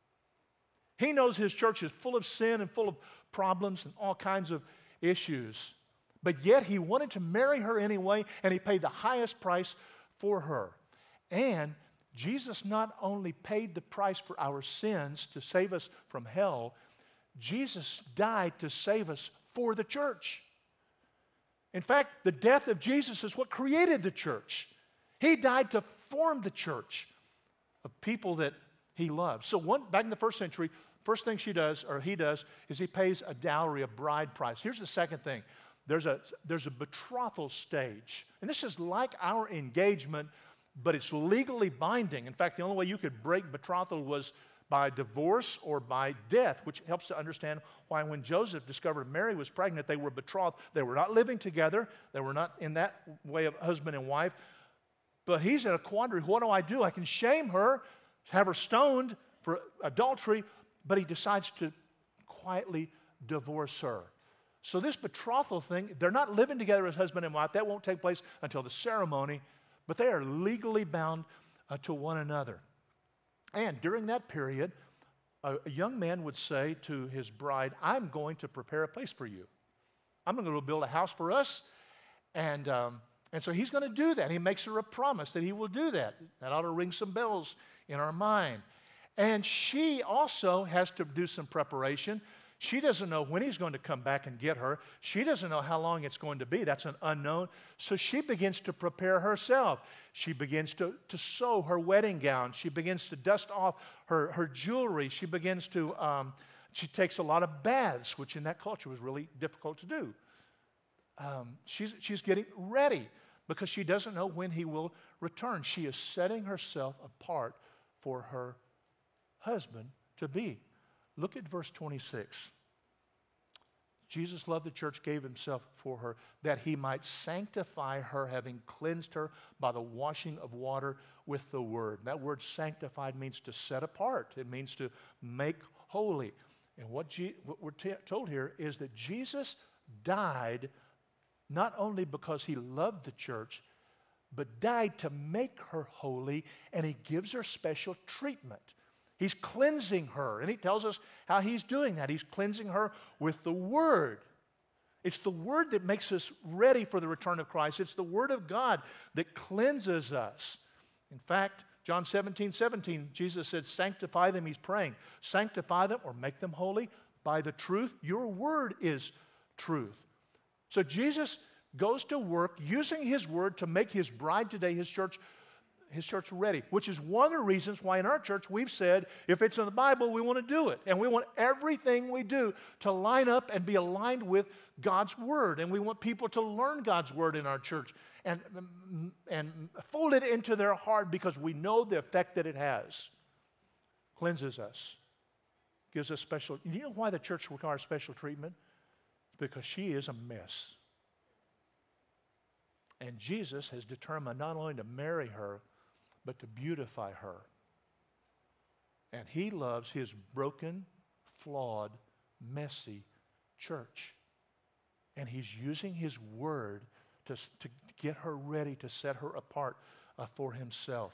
He knows his church is full of sin and full of problems and all kinds of issues. But yet he wanted to marry her anyway, and he paid the highest price for her. And Jesus not only paid the price for our sins to save us from hell, Jesus died to save us for the church. In fact, the death of Jesus is what created the church. He died to form the church of people that he loves. So one, back in the first century, first thing she does, or he does, is he pays a dowry, a bride price. Here's the second thing. There's a, there's a betrothal stage. And this is like our engagement, but it's legally binding. In fact, the only way you could break betrothal was by divorce or by death, which helps to understand why when Joseph discovered Mary was pregnant, they were betrothed. They were not living together. They were not in that way of husband and wife. But he's in a quandary. What do I do? I can shame her, have her stoned for adultery, but he decides to quietly divorce her. So this betrothal thing, they're not living together as husband and wife. That won't take place until the ceremony, but they are legally bound uh, to one another. And during that period, a, a young man would say to his bride, I'm going to prepare a place for you. I'm going to go build a house for us, and... Um, And so he's going to do that. He makes her a promise that he will do that. That ought to ring some bells in our mind. And she also has to do some preparation. She doesn't know when he's going to come back and get her. She doesn't know how long it's going to be. That's an unknown. So she begins to prepare herself. She begins to, to sew her wedding gown. She begins to dust off her, her jewelry. She begins to, um, she takes a lot of baths, which in that culture was really difficult to do. Um, she's, she's getting ready because she doesn't know when he will return. She is setting herself apart for her husband to be. Look at verse twenty-six. Jesus loved the church, gave himself for her, that he might sanctify her, having cleansed her by the washing of water with the word. That word sanctified means to set apart. It means to make holy. And what, G- what we're t- told here is that Jesus died not only because he loved the church, but died to make her holy, and he gives her special treatment. He's cleansing her, and he tells us how he's doing that. He's cleansing her with the Word. It's the Word that makes us ready for the return of Christ. It's the Word of God that cleanses us. In fact, John seventeen, seventeen, Jesus said, sanctify them, he's praying. Sanctify them or make them holy by the truth. Your Word is truth. So Jesus goes to work using his Word to make his bride today, his church, his church ready, which is one of the reasons why in our church we've said, if it's in the Bible, we want to do it. And we want everything we do to line up and be aligned with God's Word. And we want people to learn God's Word in our church and, and fold it into their heart because we know the effect that it has. Cleanses us. Gives us special. You know why the church requires special treatment? It's because she is a mess. And Jesus has determined not only to marry her, but to beautify her. And he loves his broken, flawed, messy church. And he's using his word to, to get her ready, to set her apart uh, for himself.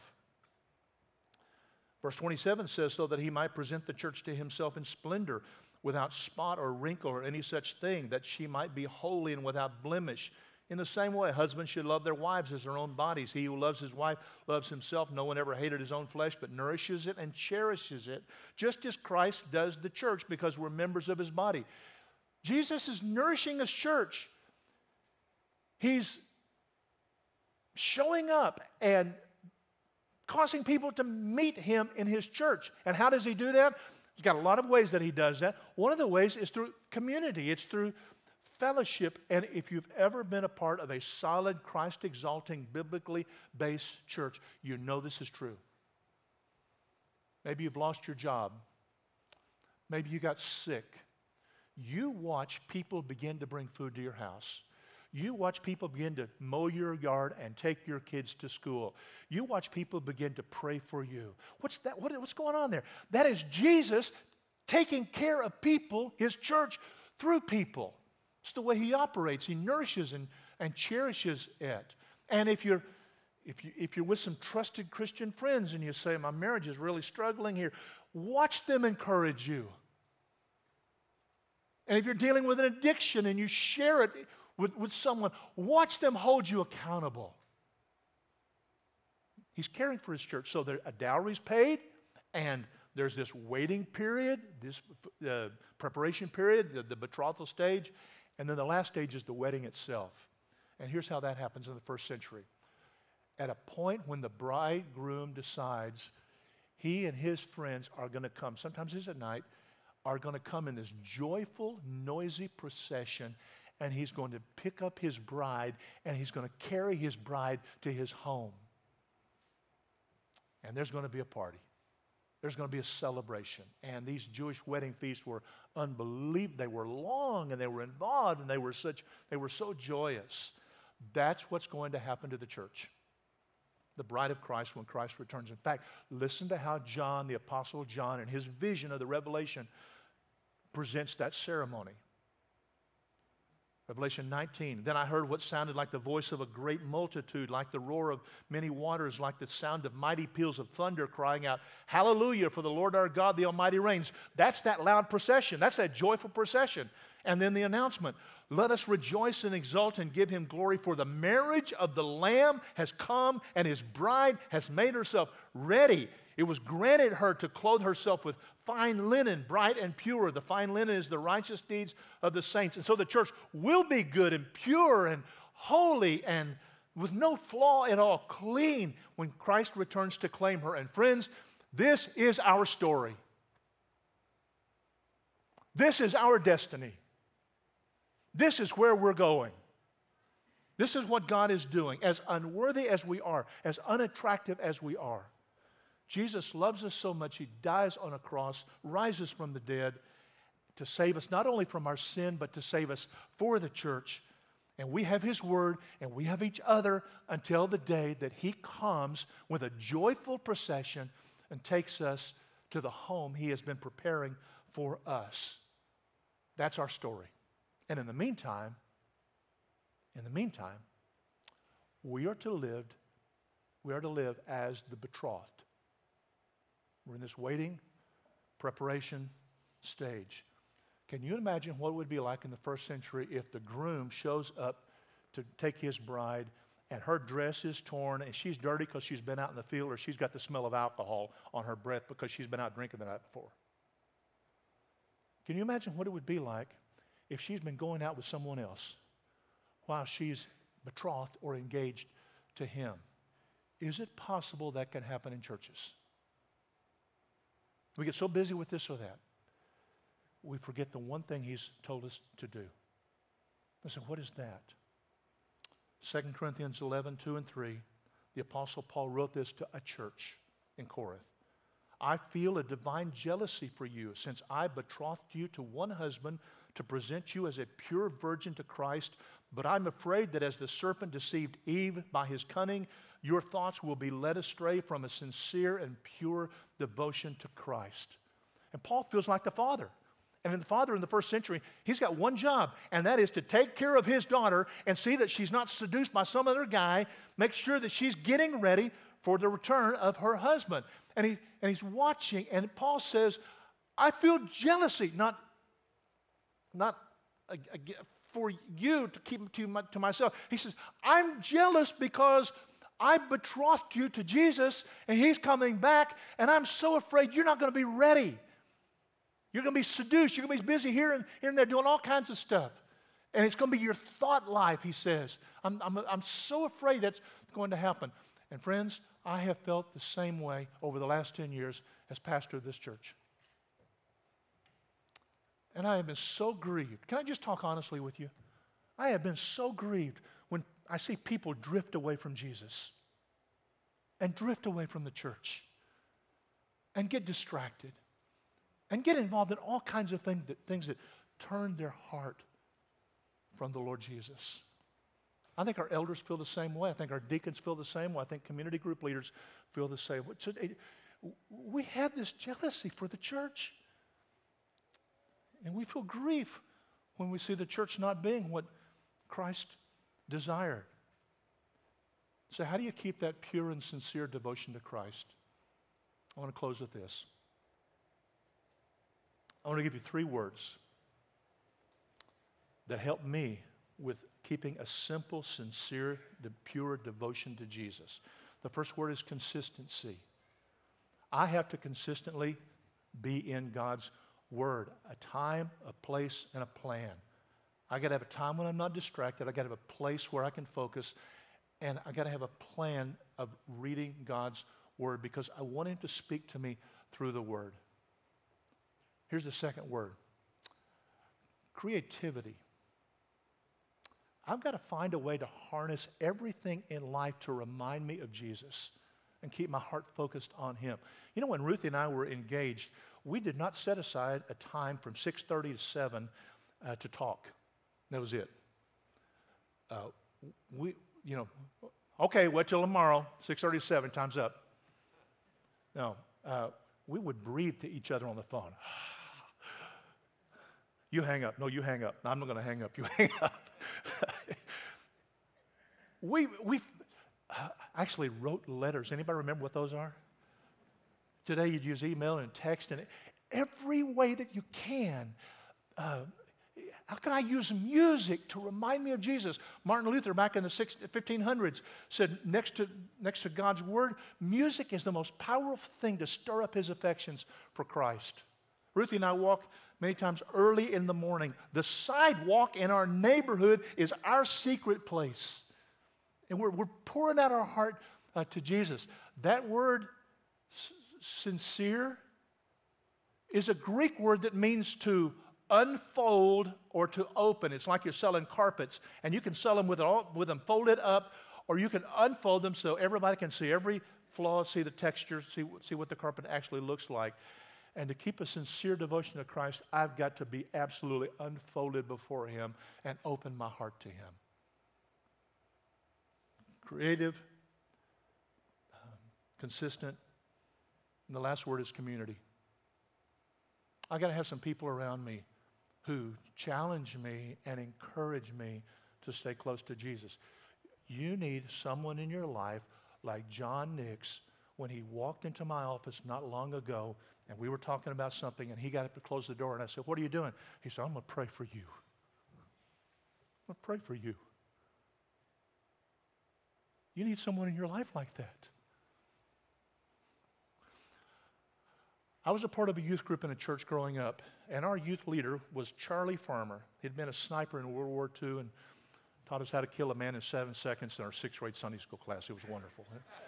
Verse twenty-seven says, so that he might present the church to himself in splendor, without spot or wrinkle or any such thing, that she might be holy and without blemish. In the same way, husbands should love their wives as their own bodies. He who loves his wife loves himself. No one ever hated his own flesh, but nourishes it and cherishes it, just as Christ does the church, because we're members of his body. Jesus is nourishing his church. He's showing up and causing people to meet him in his church. And how does he do that? He's got a lot of ways that he does that. One of the ways is through community. It's through fellowship. And if you've ever been a part of a solid, Christ-exalting, biblically based church, you know this is true. Maybe you've lost your job. Maybe you got sick. You watch people begin to bring food to your house. You watch people begin to mow your yard and take your kids to school. You watch people begin to pray for you. What's that? What, what's going on there? That is Jesus taking care of people, his church, through people. It's the way he operates. He nourishes and, and cherishes it. And if you're, if, you, if you're with some trusted Christian friends and you say, my marriage is really struggling here, watch them encourage you. And if you're dealing with an addiction and you share it with, with someone, watch them hold you accountable. He's caring for his church. So there, a dowry's paid, and there's this waiting period, this uh, preparation period, the, the betrothal stage, and then the last stage is the wedding itself. And here's how that happens in the first century. At a point when the bridegroom decides he and his friends are going to come, sometimes it's at night, are going to come in this joyful, noisy procession, and he's going to pick up his bride, and he's going to carry his bride to his home. And there's going to be a party. There's going to be a celebration. And these Jewish wedding feasts were unbelievable. They were long, and they were involved, and they were such, they were so joyous. That's what's going to happen to the church, the bride of Christ, when Christ returns. In fact, listen to how John, the Apostle John, in his vision of the Revelation, presents that ceremony. Revelation nineteen, then I heard what sounded like the voice of a great multitude, like the roar of many waters, like the sound of mighty peals of thunder, crying out, hallelujah, for the Lord our God, the Almighty reigns. That's that loud procession. That's that joyful procession. And then the announcement, let us rejoice and exult and give him glory, for the marriage of the Lamb has come, and his bride has made herself ready. It was granted her to clothe herself with fine linen, bright and pure. The fine linen is the righteous deeds of the saints. And so the church will be good and pure and holy and with no flaw at all, clean when Christ returns to claim her. And friends, this is our story. This is our destiny. This is where we're going. This is what God is doing. As unworthy as we are, as unattractive as we are, Jesus loves us so much, He dies on a cross, rises from the dead to save us not only from our sin, but to save us for the church. And we have His Word, and we have each other until the day that He comes with a joyful procession and takes us to the home He has been preparing for us. That's our story. And in the meantime, in the meantime, we are to live, we are to live as the betrothed. We're in this waiting, preparation stage. Can you imagine what it would be like in the first century if the groom shows up to take his bride and her dress is torn and she's dirty because she's been out in the field, or she's got the smell of alcohol on her breath because she's been out drinking the night before? Can you imagine what it would be like if she's been going out with someone else while she's betrothed or engaged to him? Is it possible that can happen in churches? We get so busy with this or that, we forget the one thing He's told us to do. Listen, what is that? Second Corinthians eleven, two and three, the Apostle Paul wrote this to a church in Corinth. I feel a divine jealousy for you, since I betrothed you to one husband to present you as a pure virgin to Christ. But I'm afraid that as the serpent deceived Eve by his cunning, your thoughts will be led astray from a sincere and pure devotion to Christ. And Paul feels like the father. And the father in the first century, he's got one job, and that is to take care of his daughter and see that she's not seduced by some other guy, make sure that she's getting ready for the return of her husband. And, he, and he's watching, and Paul says, I feel jealousy, not, not uh, for you to keep to, my, to myself. He says, I'm jealous because I betrothed you to Jesus, and He's coming back, and I'm so afraid you're not going to be ready. You're going to be seduced. You're going to be busy here and, here and there doing all kinds of stuff. And it's going to be your thought life, he says. I'm, I'm, I'm so afraid that's going to happen. And friends, I have felt the same way over the last ten years as pastor of this church. And I have been so grieved. Can I just talk honestly with you? I have been so grieved when I see people drift away from Jesus and drift away from the church and get distracted and get involved in all kinds of things that, things that turn their heart from the Lord Jesus. I think our elders feel the same way. I think our deacons feel the same way. I think community group leaders feel the same way. So, we have this jealousy for the church. And we feel grief when we see the church not being what Christ desired. So how do you keep that pure and sincere devotion to Christ? I want to close with this. I want to give you three words that help me with keeping a simple, sincere, pure devotion to Jesus. The first word is consistency. I have to consistently be in God's Word, a time, a place, and a plan. I got to have a time when I'm not distracted. I got to have a place where I can focus, and I got to have a plan of reading God's Word because I want Him to speak to me through the Word. Here's the second word: creativity. I've got to find a way to harness everything in life to remind me of Jesus and keep my heart focused on Him. You know, when Ruthie and I were engaged, we did not set aside a time from six thirty to seven uh, to talk. That was it. Uh, we, you know, okay, wait till tomorrow, six thirty to seven, time's up. No, uh, we would breathe to each other on the phone. You hang up. No, you hang up. No, I'm not going to hang up. You hang up. we we uh, actually wrote letters. Anybody remember what those are? Today you'd use email and text and every way that you can. Uh, How can I use music to remind me of Jesus? Martin Luther, back in the fifteen hundreds, said next to, next to God's Word, music is the most powerful thing to stir up his affections for Christ. Ruthie and I walk many times early in the morning. The sidewalk in our neighborhood is our secret place. And we're, we're pouring out our heart uh, to Jesus. That word, s- sincere, is a Greek word that means to unfold or to open. It's like you're selling carpets, and you can sell them with, it all, with them folded up, or you can unfold them so everybody can see every flaw, see the texture, see, see what the carpet actually looks like. And to keep a sincere devotion to Christ, I've got to be absolutely unfolded before him and open my heart to him. Creative, um, consistent, and the last word is community. I got to have some people around me who challenge me and encourage me to stay close to Jesus. You need someone in your life like John Nix when he walked into my office not long ago and we were talking about something and he got up to close the door and I said, "What are you doing?" He said, "I'm going to pray for you. I'm going to pray for you." You need someone in your life like that. I was a part of a youth group in a church growing up, and our youth leader was Charlie Farmer. He'd been a sniper in World War Two and taught us how to kill a man in seven seconds in our sixth grade Sunday school class. It was wonderful.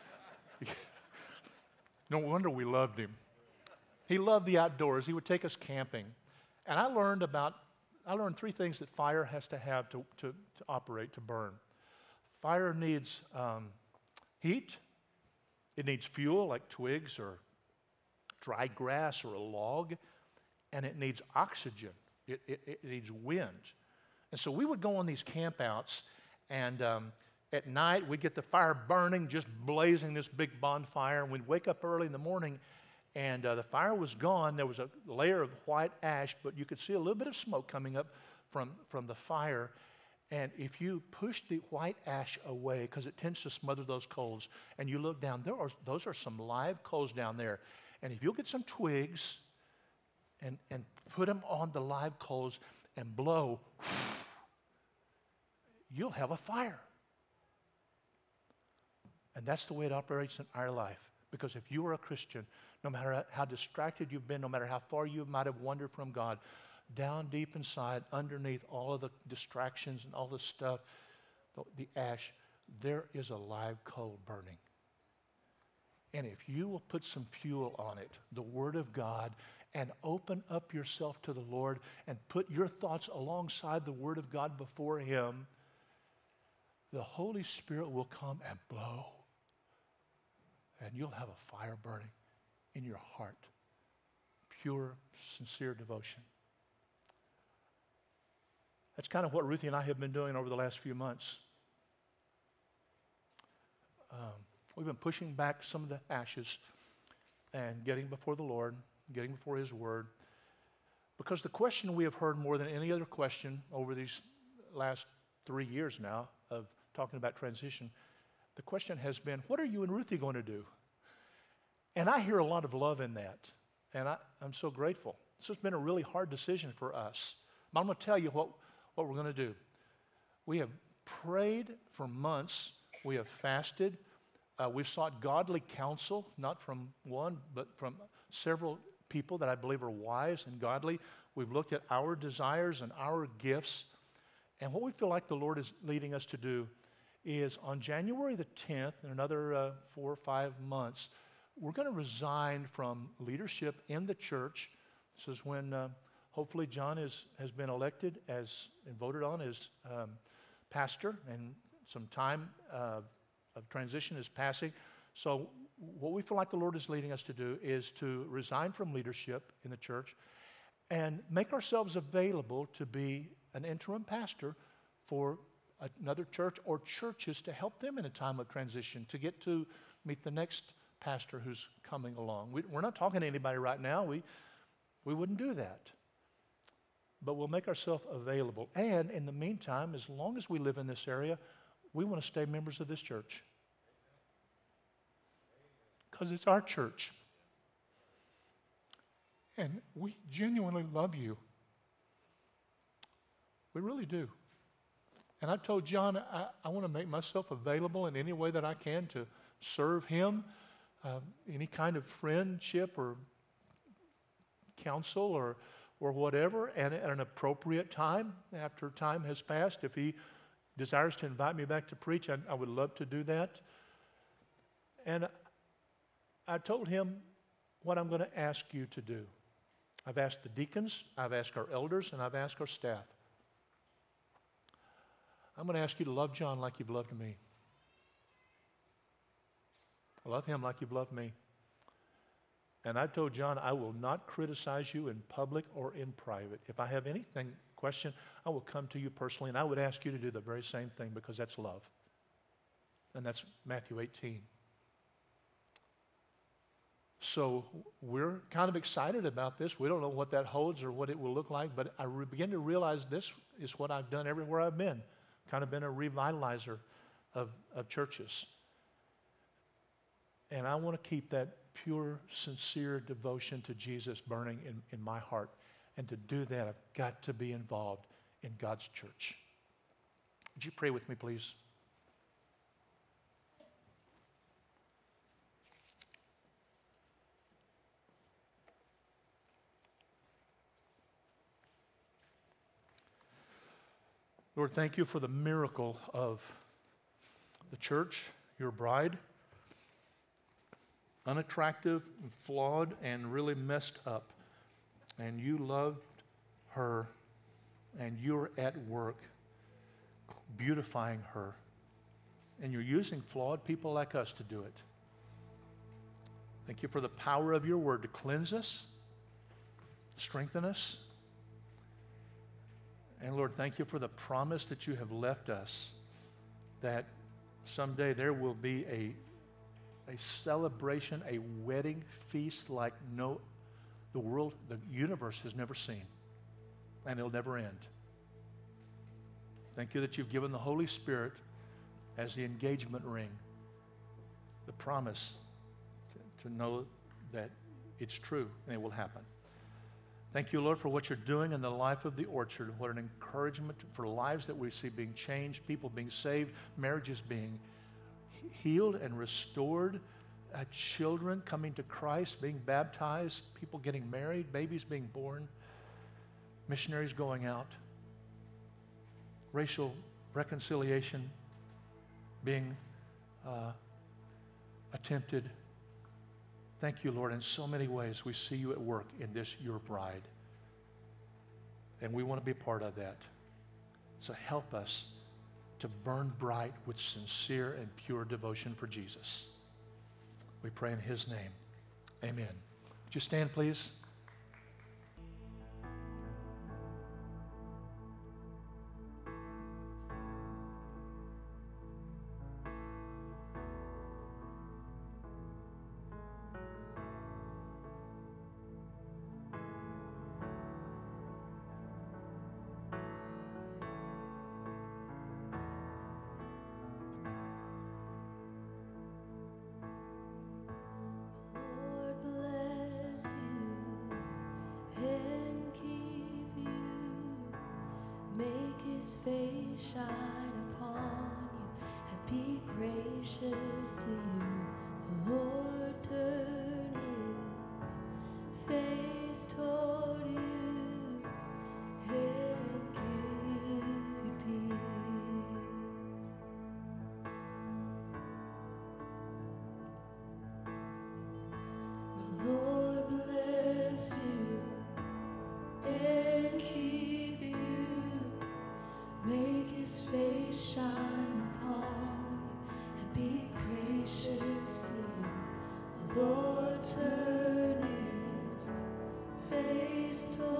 No wonder we loved him. He loved the outdoors. He would take us camping. And I learned about, I learned three things that fire has to have to, to, to operate, to burn. Fire needs um, heat. It needs fuel like twigs or dry grass or a log, and it needs oxygen. It, it, it needs wind. And so we would go on these campouts, and um, at night we'd get the fire burning, just blazing this big bonfire, and we'd wake up early in the morning, and uh, the fire was gone. There was a layer of white ash, but you could see a little bit of smoke coming up from, from the fire. And if you push the white ash away, because it tends to smother those coals, and you look down, there are, those are some live coals down there. And if you'll get some twigs and, and put them on the live coals and blow, you'll have a fire. And that's the way it operates in our life. Because if you are a Christian, no matter how distracted you've been, no matter how far you might have wandered from God, down deep inside, underneath all of the distractions and all the stuff, the, the ash, there is a live coal burning. And if you will put some fuel on it, the Word of God, and open up yourself to the Lord and put your thoughts alongside the Word of God before Him, the Holy Spirit will come and blow. And you'll have a fire burning in your heart. Pure, sincere devotion. That's kind of what Ruthie and I have been doing over the last few months. Um, we've been pushing back some of the ashes and getting before the Lord, getting before His Word. Because the question we have heard more than any other question over these last three years now of talking about transition, the question has been, what are you and Ruthie going to do? And I hear a lot of love in that, and I, I'm so grateful. This has been a really hard decision for us. But I'm going to tell you what, what we're going to do. We have prayed for months. We have fasted. Uh, we've sought godly counsel, not from one, but from several people that I believe are wise and godly. We've looked at our desires and our gifts. And what we feel like the Lord is leading us to do is on January the tenth, in another uh, four or five months, we're going to resign from leadership in the church. This is when uh, hopefully John is, has been elected as and voted on as um, pastor, and some time uh, of transition is passing. So what we feel like the Lord is leading us to do is to resign from leadership in the church and make ourselves available to be an interim pastor for another church or churches to help them in a time of transition, to get to meet the next pastor who's coming along. We, we're not talking to anybody right now. We, we wouldn't do that. But we'll make ourselves available. And in the meantime, as long as we live in this area, we want to stay members of this church. Because it's our church. And we genuinely love you. We really do. And I told John, I, I want to make myself available in any way that I can to serve him, uh, any kind of friendship or counsel or, or whatever, and at an appropriate time, after time has passed, if he desires to invite me back to preach, I, I would love to do that. And I told him what I'm going to ask you to do. I've asked the deacons, I've asked our elders, and I've asked our staff. I'm going to ask you to love John like you've loved me. Love him like you've loved me. And I told John, I will not criticize you in public or in private. If I have anything, question, I will come to you personally, and I would ask you to do the very same thing, because that's love. And that's Matthew eighteen. So we're kind of excited about this. We don't know what that holds or what it will look like, but I re- begin to realize this is what I've done everywhere I've been. Kind of been a revitalizer of, of churches. And I want to keep that pure, sincere devotion to Jesus burning in, in my heart. And to do that, I've got to be involved in God's church. Would you pray with me, please? Lord, thank you for the miracle of the church, your bride, unattractive, and flawed, and really messed up. And you loved her, and you're at work beautifying her. And you're using flawed people like us to do it. Thank you for the power of your word to cleanse us, strengthen us. And Lord, thank you for the promise that you have left us, that someday there will be a, a celebration, a wedding feast like no, the world, the universe has never seen, and it'll never end. Thank you that you've given the Holy Spirit as the engagement ring, the promise to, to know that it's true and it will happen. Thank you, Lord, for what you're doing in the life of the Orchard. What an encouragement for lives that we see being changed, people being saved, marriages being healed and restored, uh, children coming to Christ, being baptized, people getting married, babies being born, missionaries going out, racial reconciliation being uh, attempted. Thank you, Lord. In so many ways, we see you at work in this, your bride. And we want to be a part of that. So help us to burn bright with sincere and pure devotion for Jesus. We pray in his name. Amen. Would you stand, please? Lord bless you and keep you. Make his face shine upon you and be gracious to you. The Lord turn his face toward you and give you peace. The Lord bless you and keep you. Make his face shine upon you and be gracious to you. The Lord turn his face toward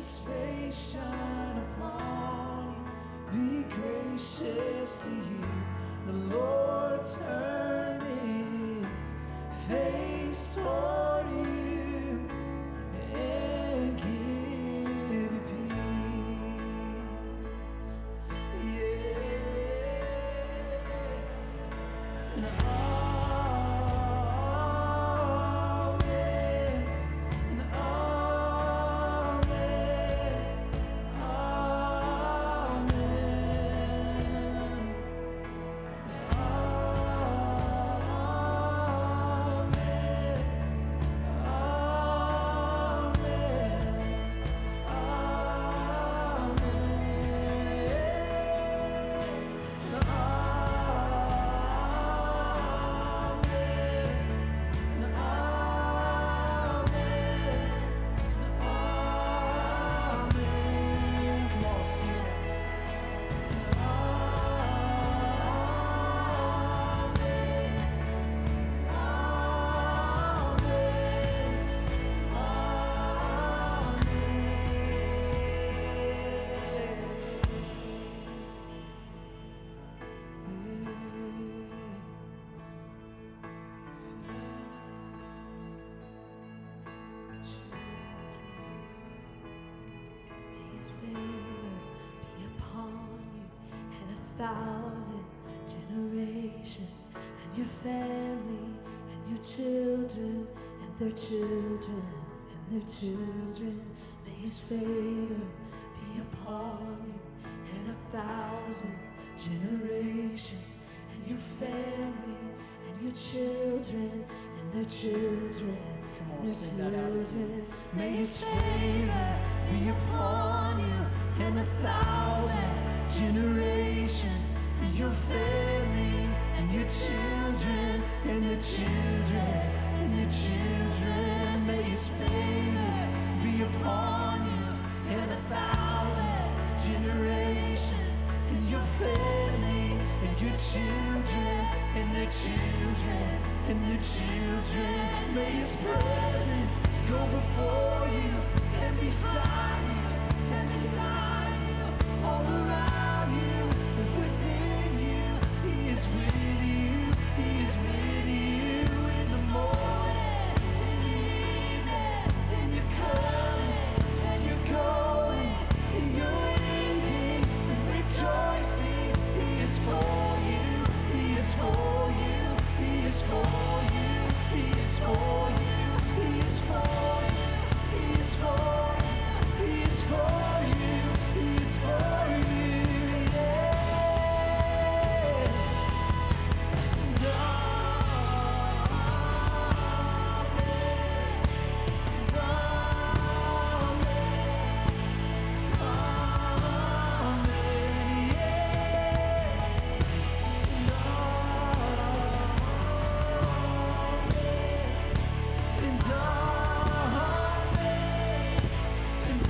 his face shine upon you, be gracious to you. The Lord turn his face toward you and give you peace. Yes. And amen. And amen. Amen. His favor be upon you and a thousand generations, and your family and your children and their children and their children. May his favor be upon you and a thousand generations, and your family and your children and their children. Come on, sing that out. May his favor be upon you and a thousand generations, and your family and your children and your children and your children. May his favor be upon you and a thousand generations, and your family and your children and their children and their children. May his presence go before you and beside you and beside you, all around you and within you. He is with you, he is with you in the morning, in the evening, in your coming and your going, in your weeping and rejoicing. He is for you, he is for you, he is for you, he is for you, he is for you, he is for you, he is for you, he is for you, yeah. And amen, and amen, amen, yeah. And And amen, and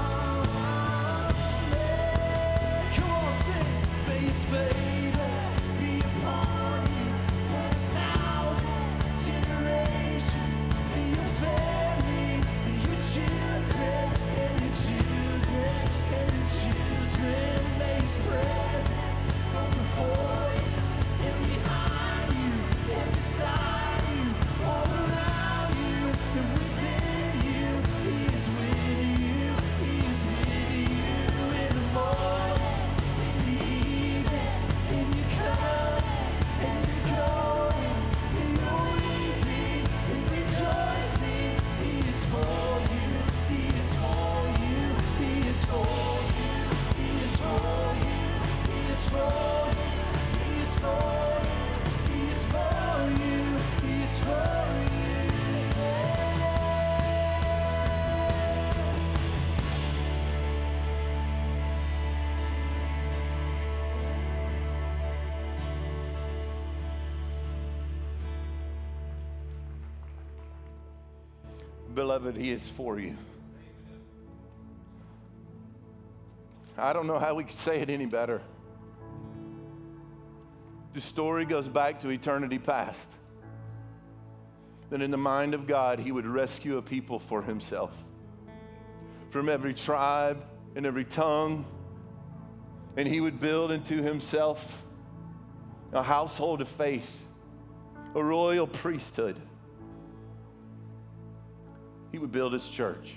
amen. Come on, sing. May his favor be upon you for a thousand generations, and your family, and your children, and your children, and your children. May his presence go before you and behind you and beside you, all around you and within you. He is with you, he is with you in the morning, in the evening, in your coming and your going, in your weeping and rejoicing. He is for you, he is for you, he is for you, he is for you, he is for you, he is for you, he is for you, he is for you, yeah. Beloved, he is for you. I don't know how we could say it any better. The story goes back to eternity past. That in the mind of God, he would rescue a people for himself. from every tribe and every tongue, and he would build into himself a household of faith, a royal priesthood. He would build his church.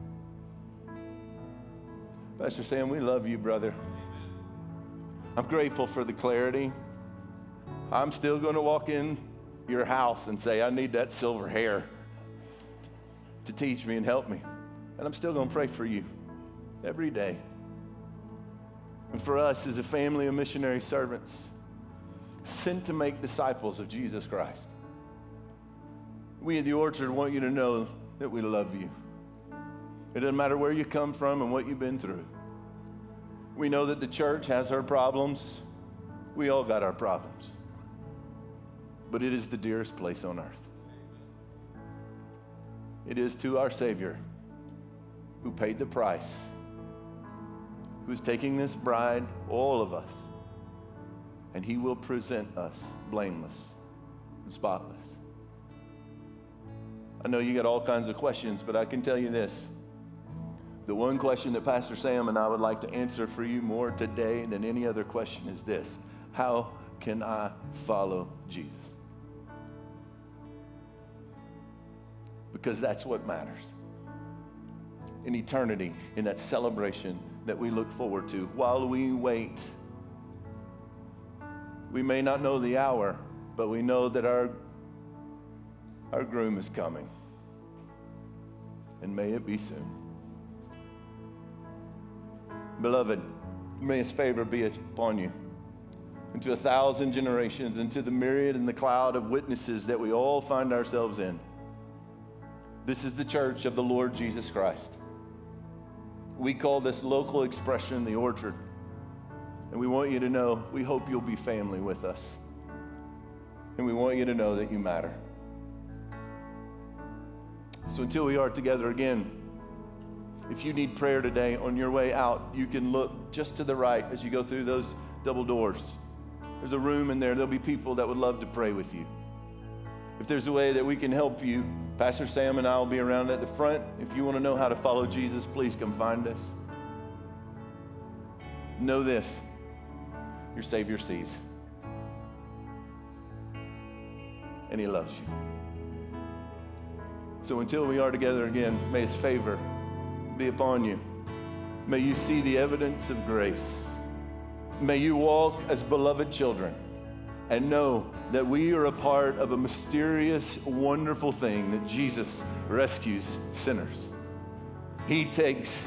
Pastor Sam, we love you, brother. I'm grateful for the clarity. I'm still going to walk in your house and say, I need that silver hair to teach me and help me. And I'm still going to pray for you every day. And for us as a family of missionary servants, sent to make disciples of Jesus Christ, we at the Orchard want you to know that we love you. It doesn't matter where you come from and what you've been through. We know that the church has her problems. We all got our problems. But it is the dearest place on earth. It is to our Savior who paid the price, who's taking this bride, all of us, and he will present us blameless and spotless. I know you got all kinds of questions, but I can tell you this. The one question that Pastor Sam and I would like to answer for you more today than any other question is this: how can I follow Jesus? Because that's what matters. In eternity, in that celebration that we look forward to, while we wait, we may not know the hour, but we know that our Our groom is coming, and may it be soon. Beloved, may his favor be upon you, and to a thousand generations, and to the myriad and the cloud of witnesses that we all find ourselves in. This is the church of the Lord Jesus Christ. We call this local expression the Orchard, and we want you to know, we hope you'll be family with us, and we want you to know that you matter. So until we are together again, if you need prayer today on your way out, you can look just to the right as you go through those double doors. There's a room in there. There'll be people that would love to pray with you. If there's a way that we can help you, Pastor Sam and I will be around at the front. If you want to know how to follow Jesus, please come find us. Know this: your Savior sees, and he loves you. So until we are together again, may his favor be upon you. May you see the evidence of grace. May you walk as beloved children and know that we are a part of a mysterious, wonderful thing, that Jesus rescues sinners. He takes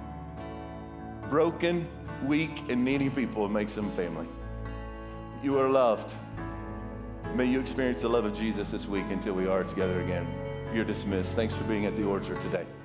broken, weak, and needy people and makes them family. You are loved. May you experience the love of Jesus this week until we are together again. You're dismissed. Thanks for being at the Orchard today.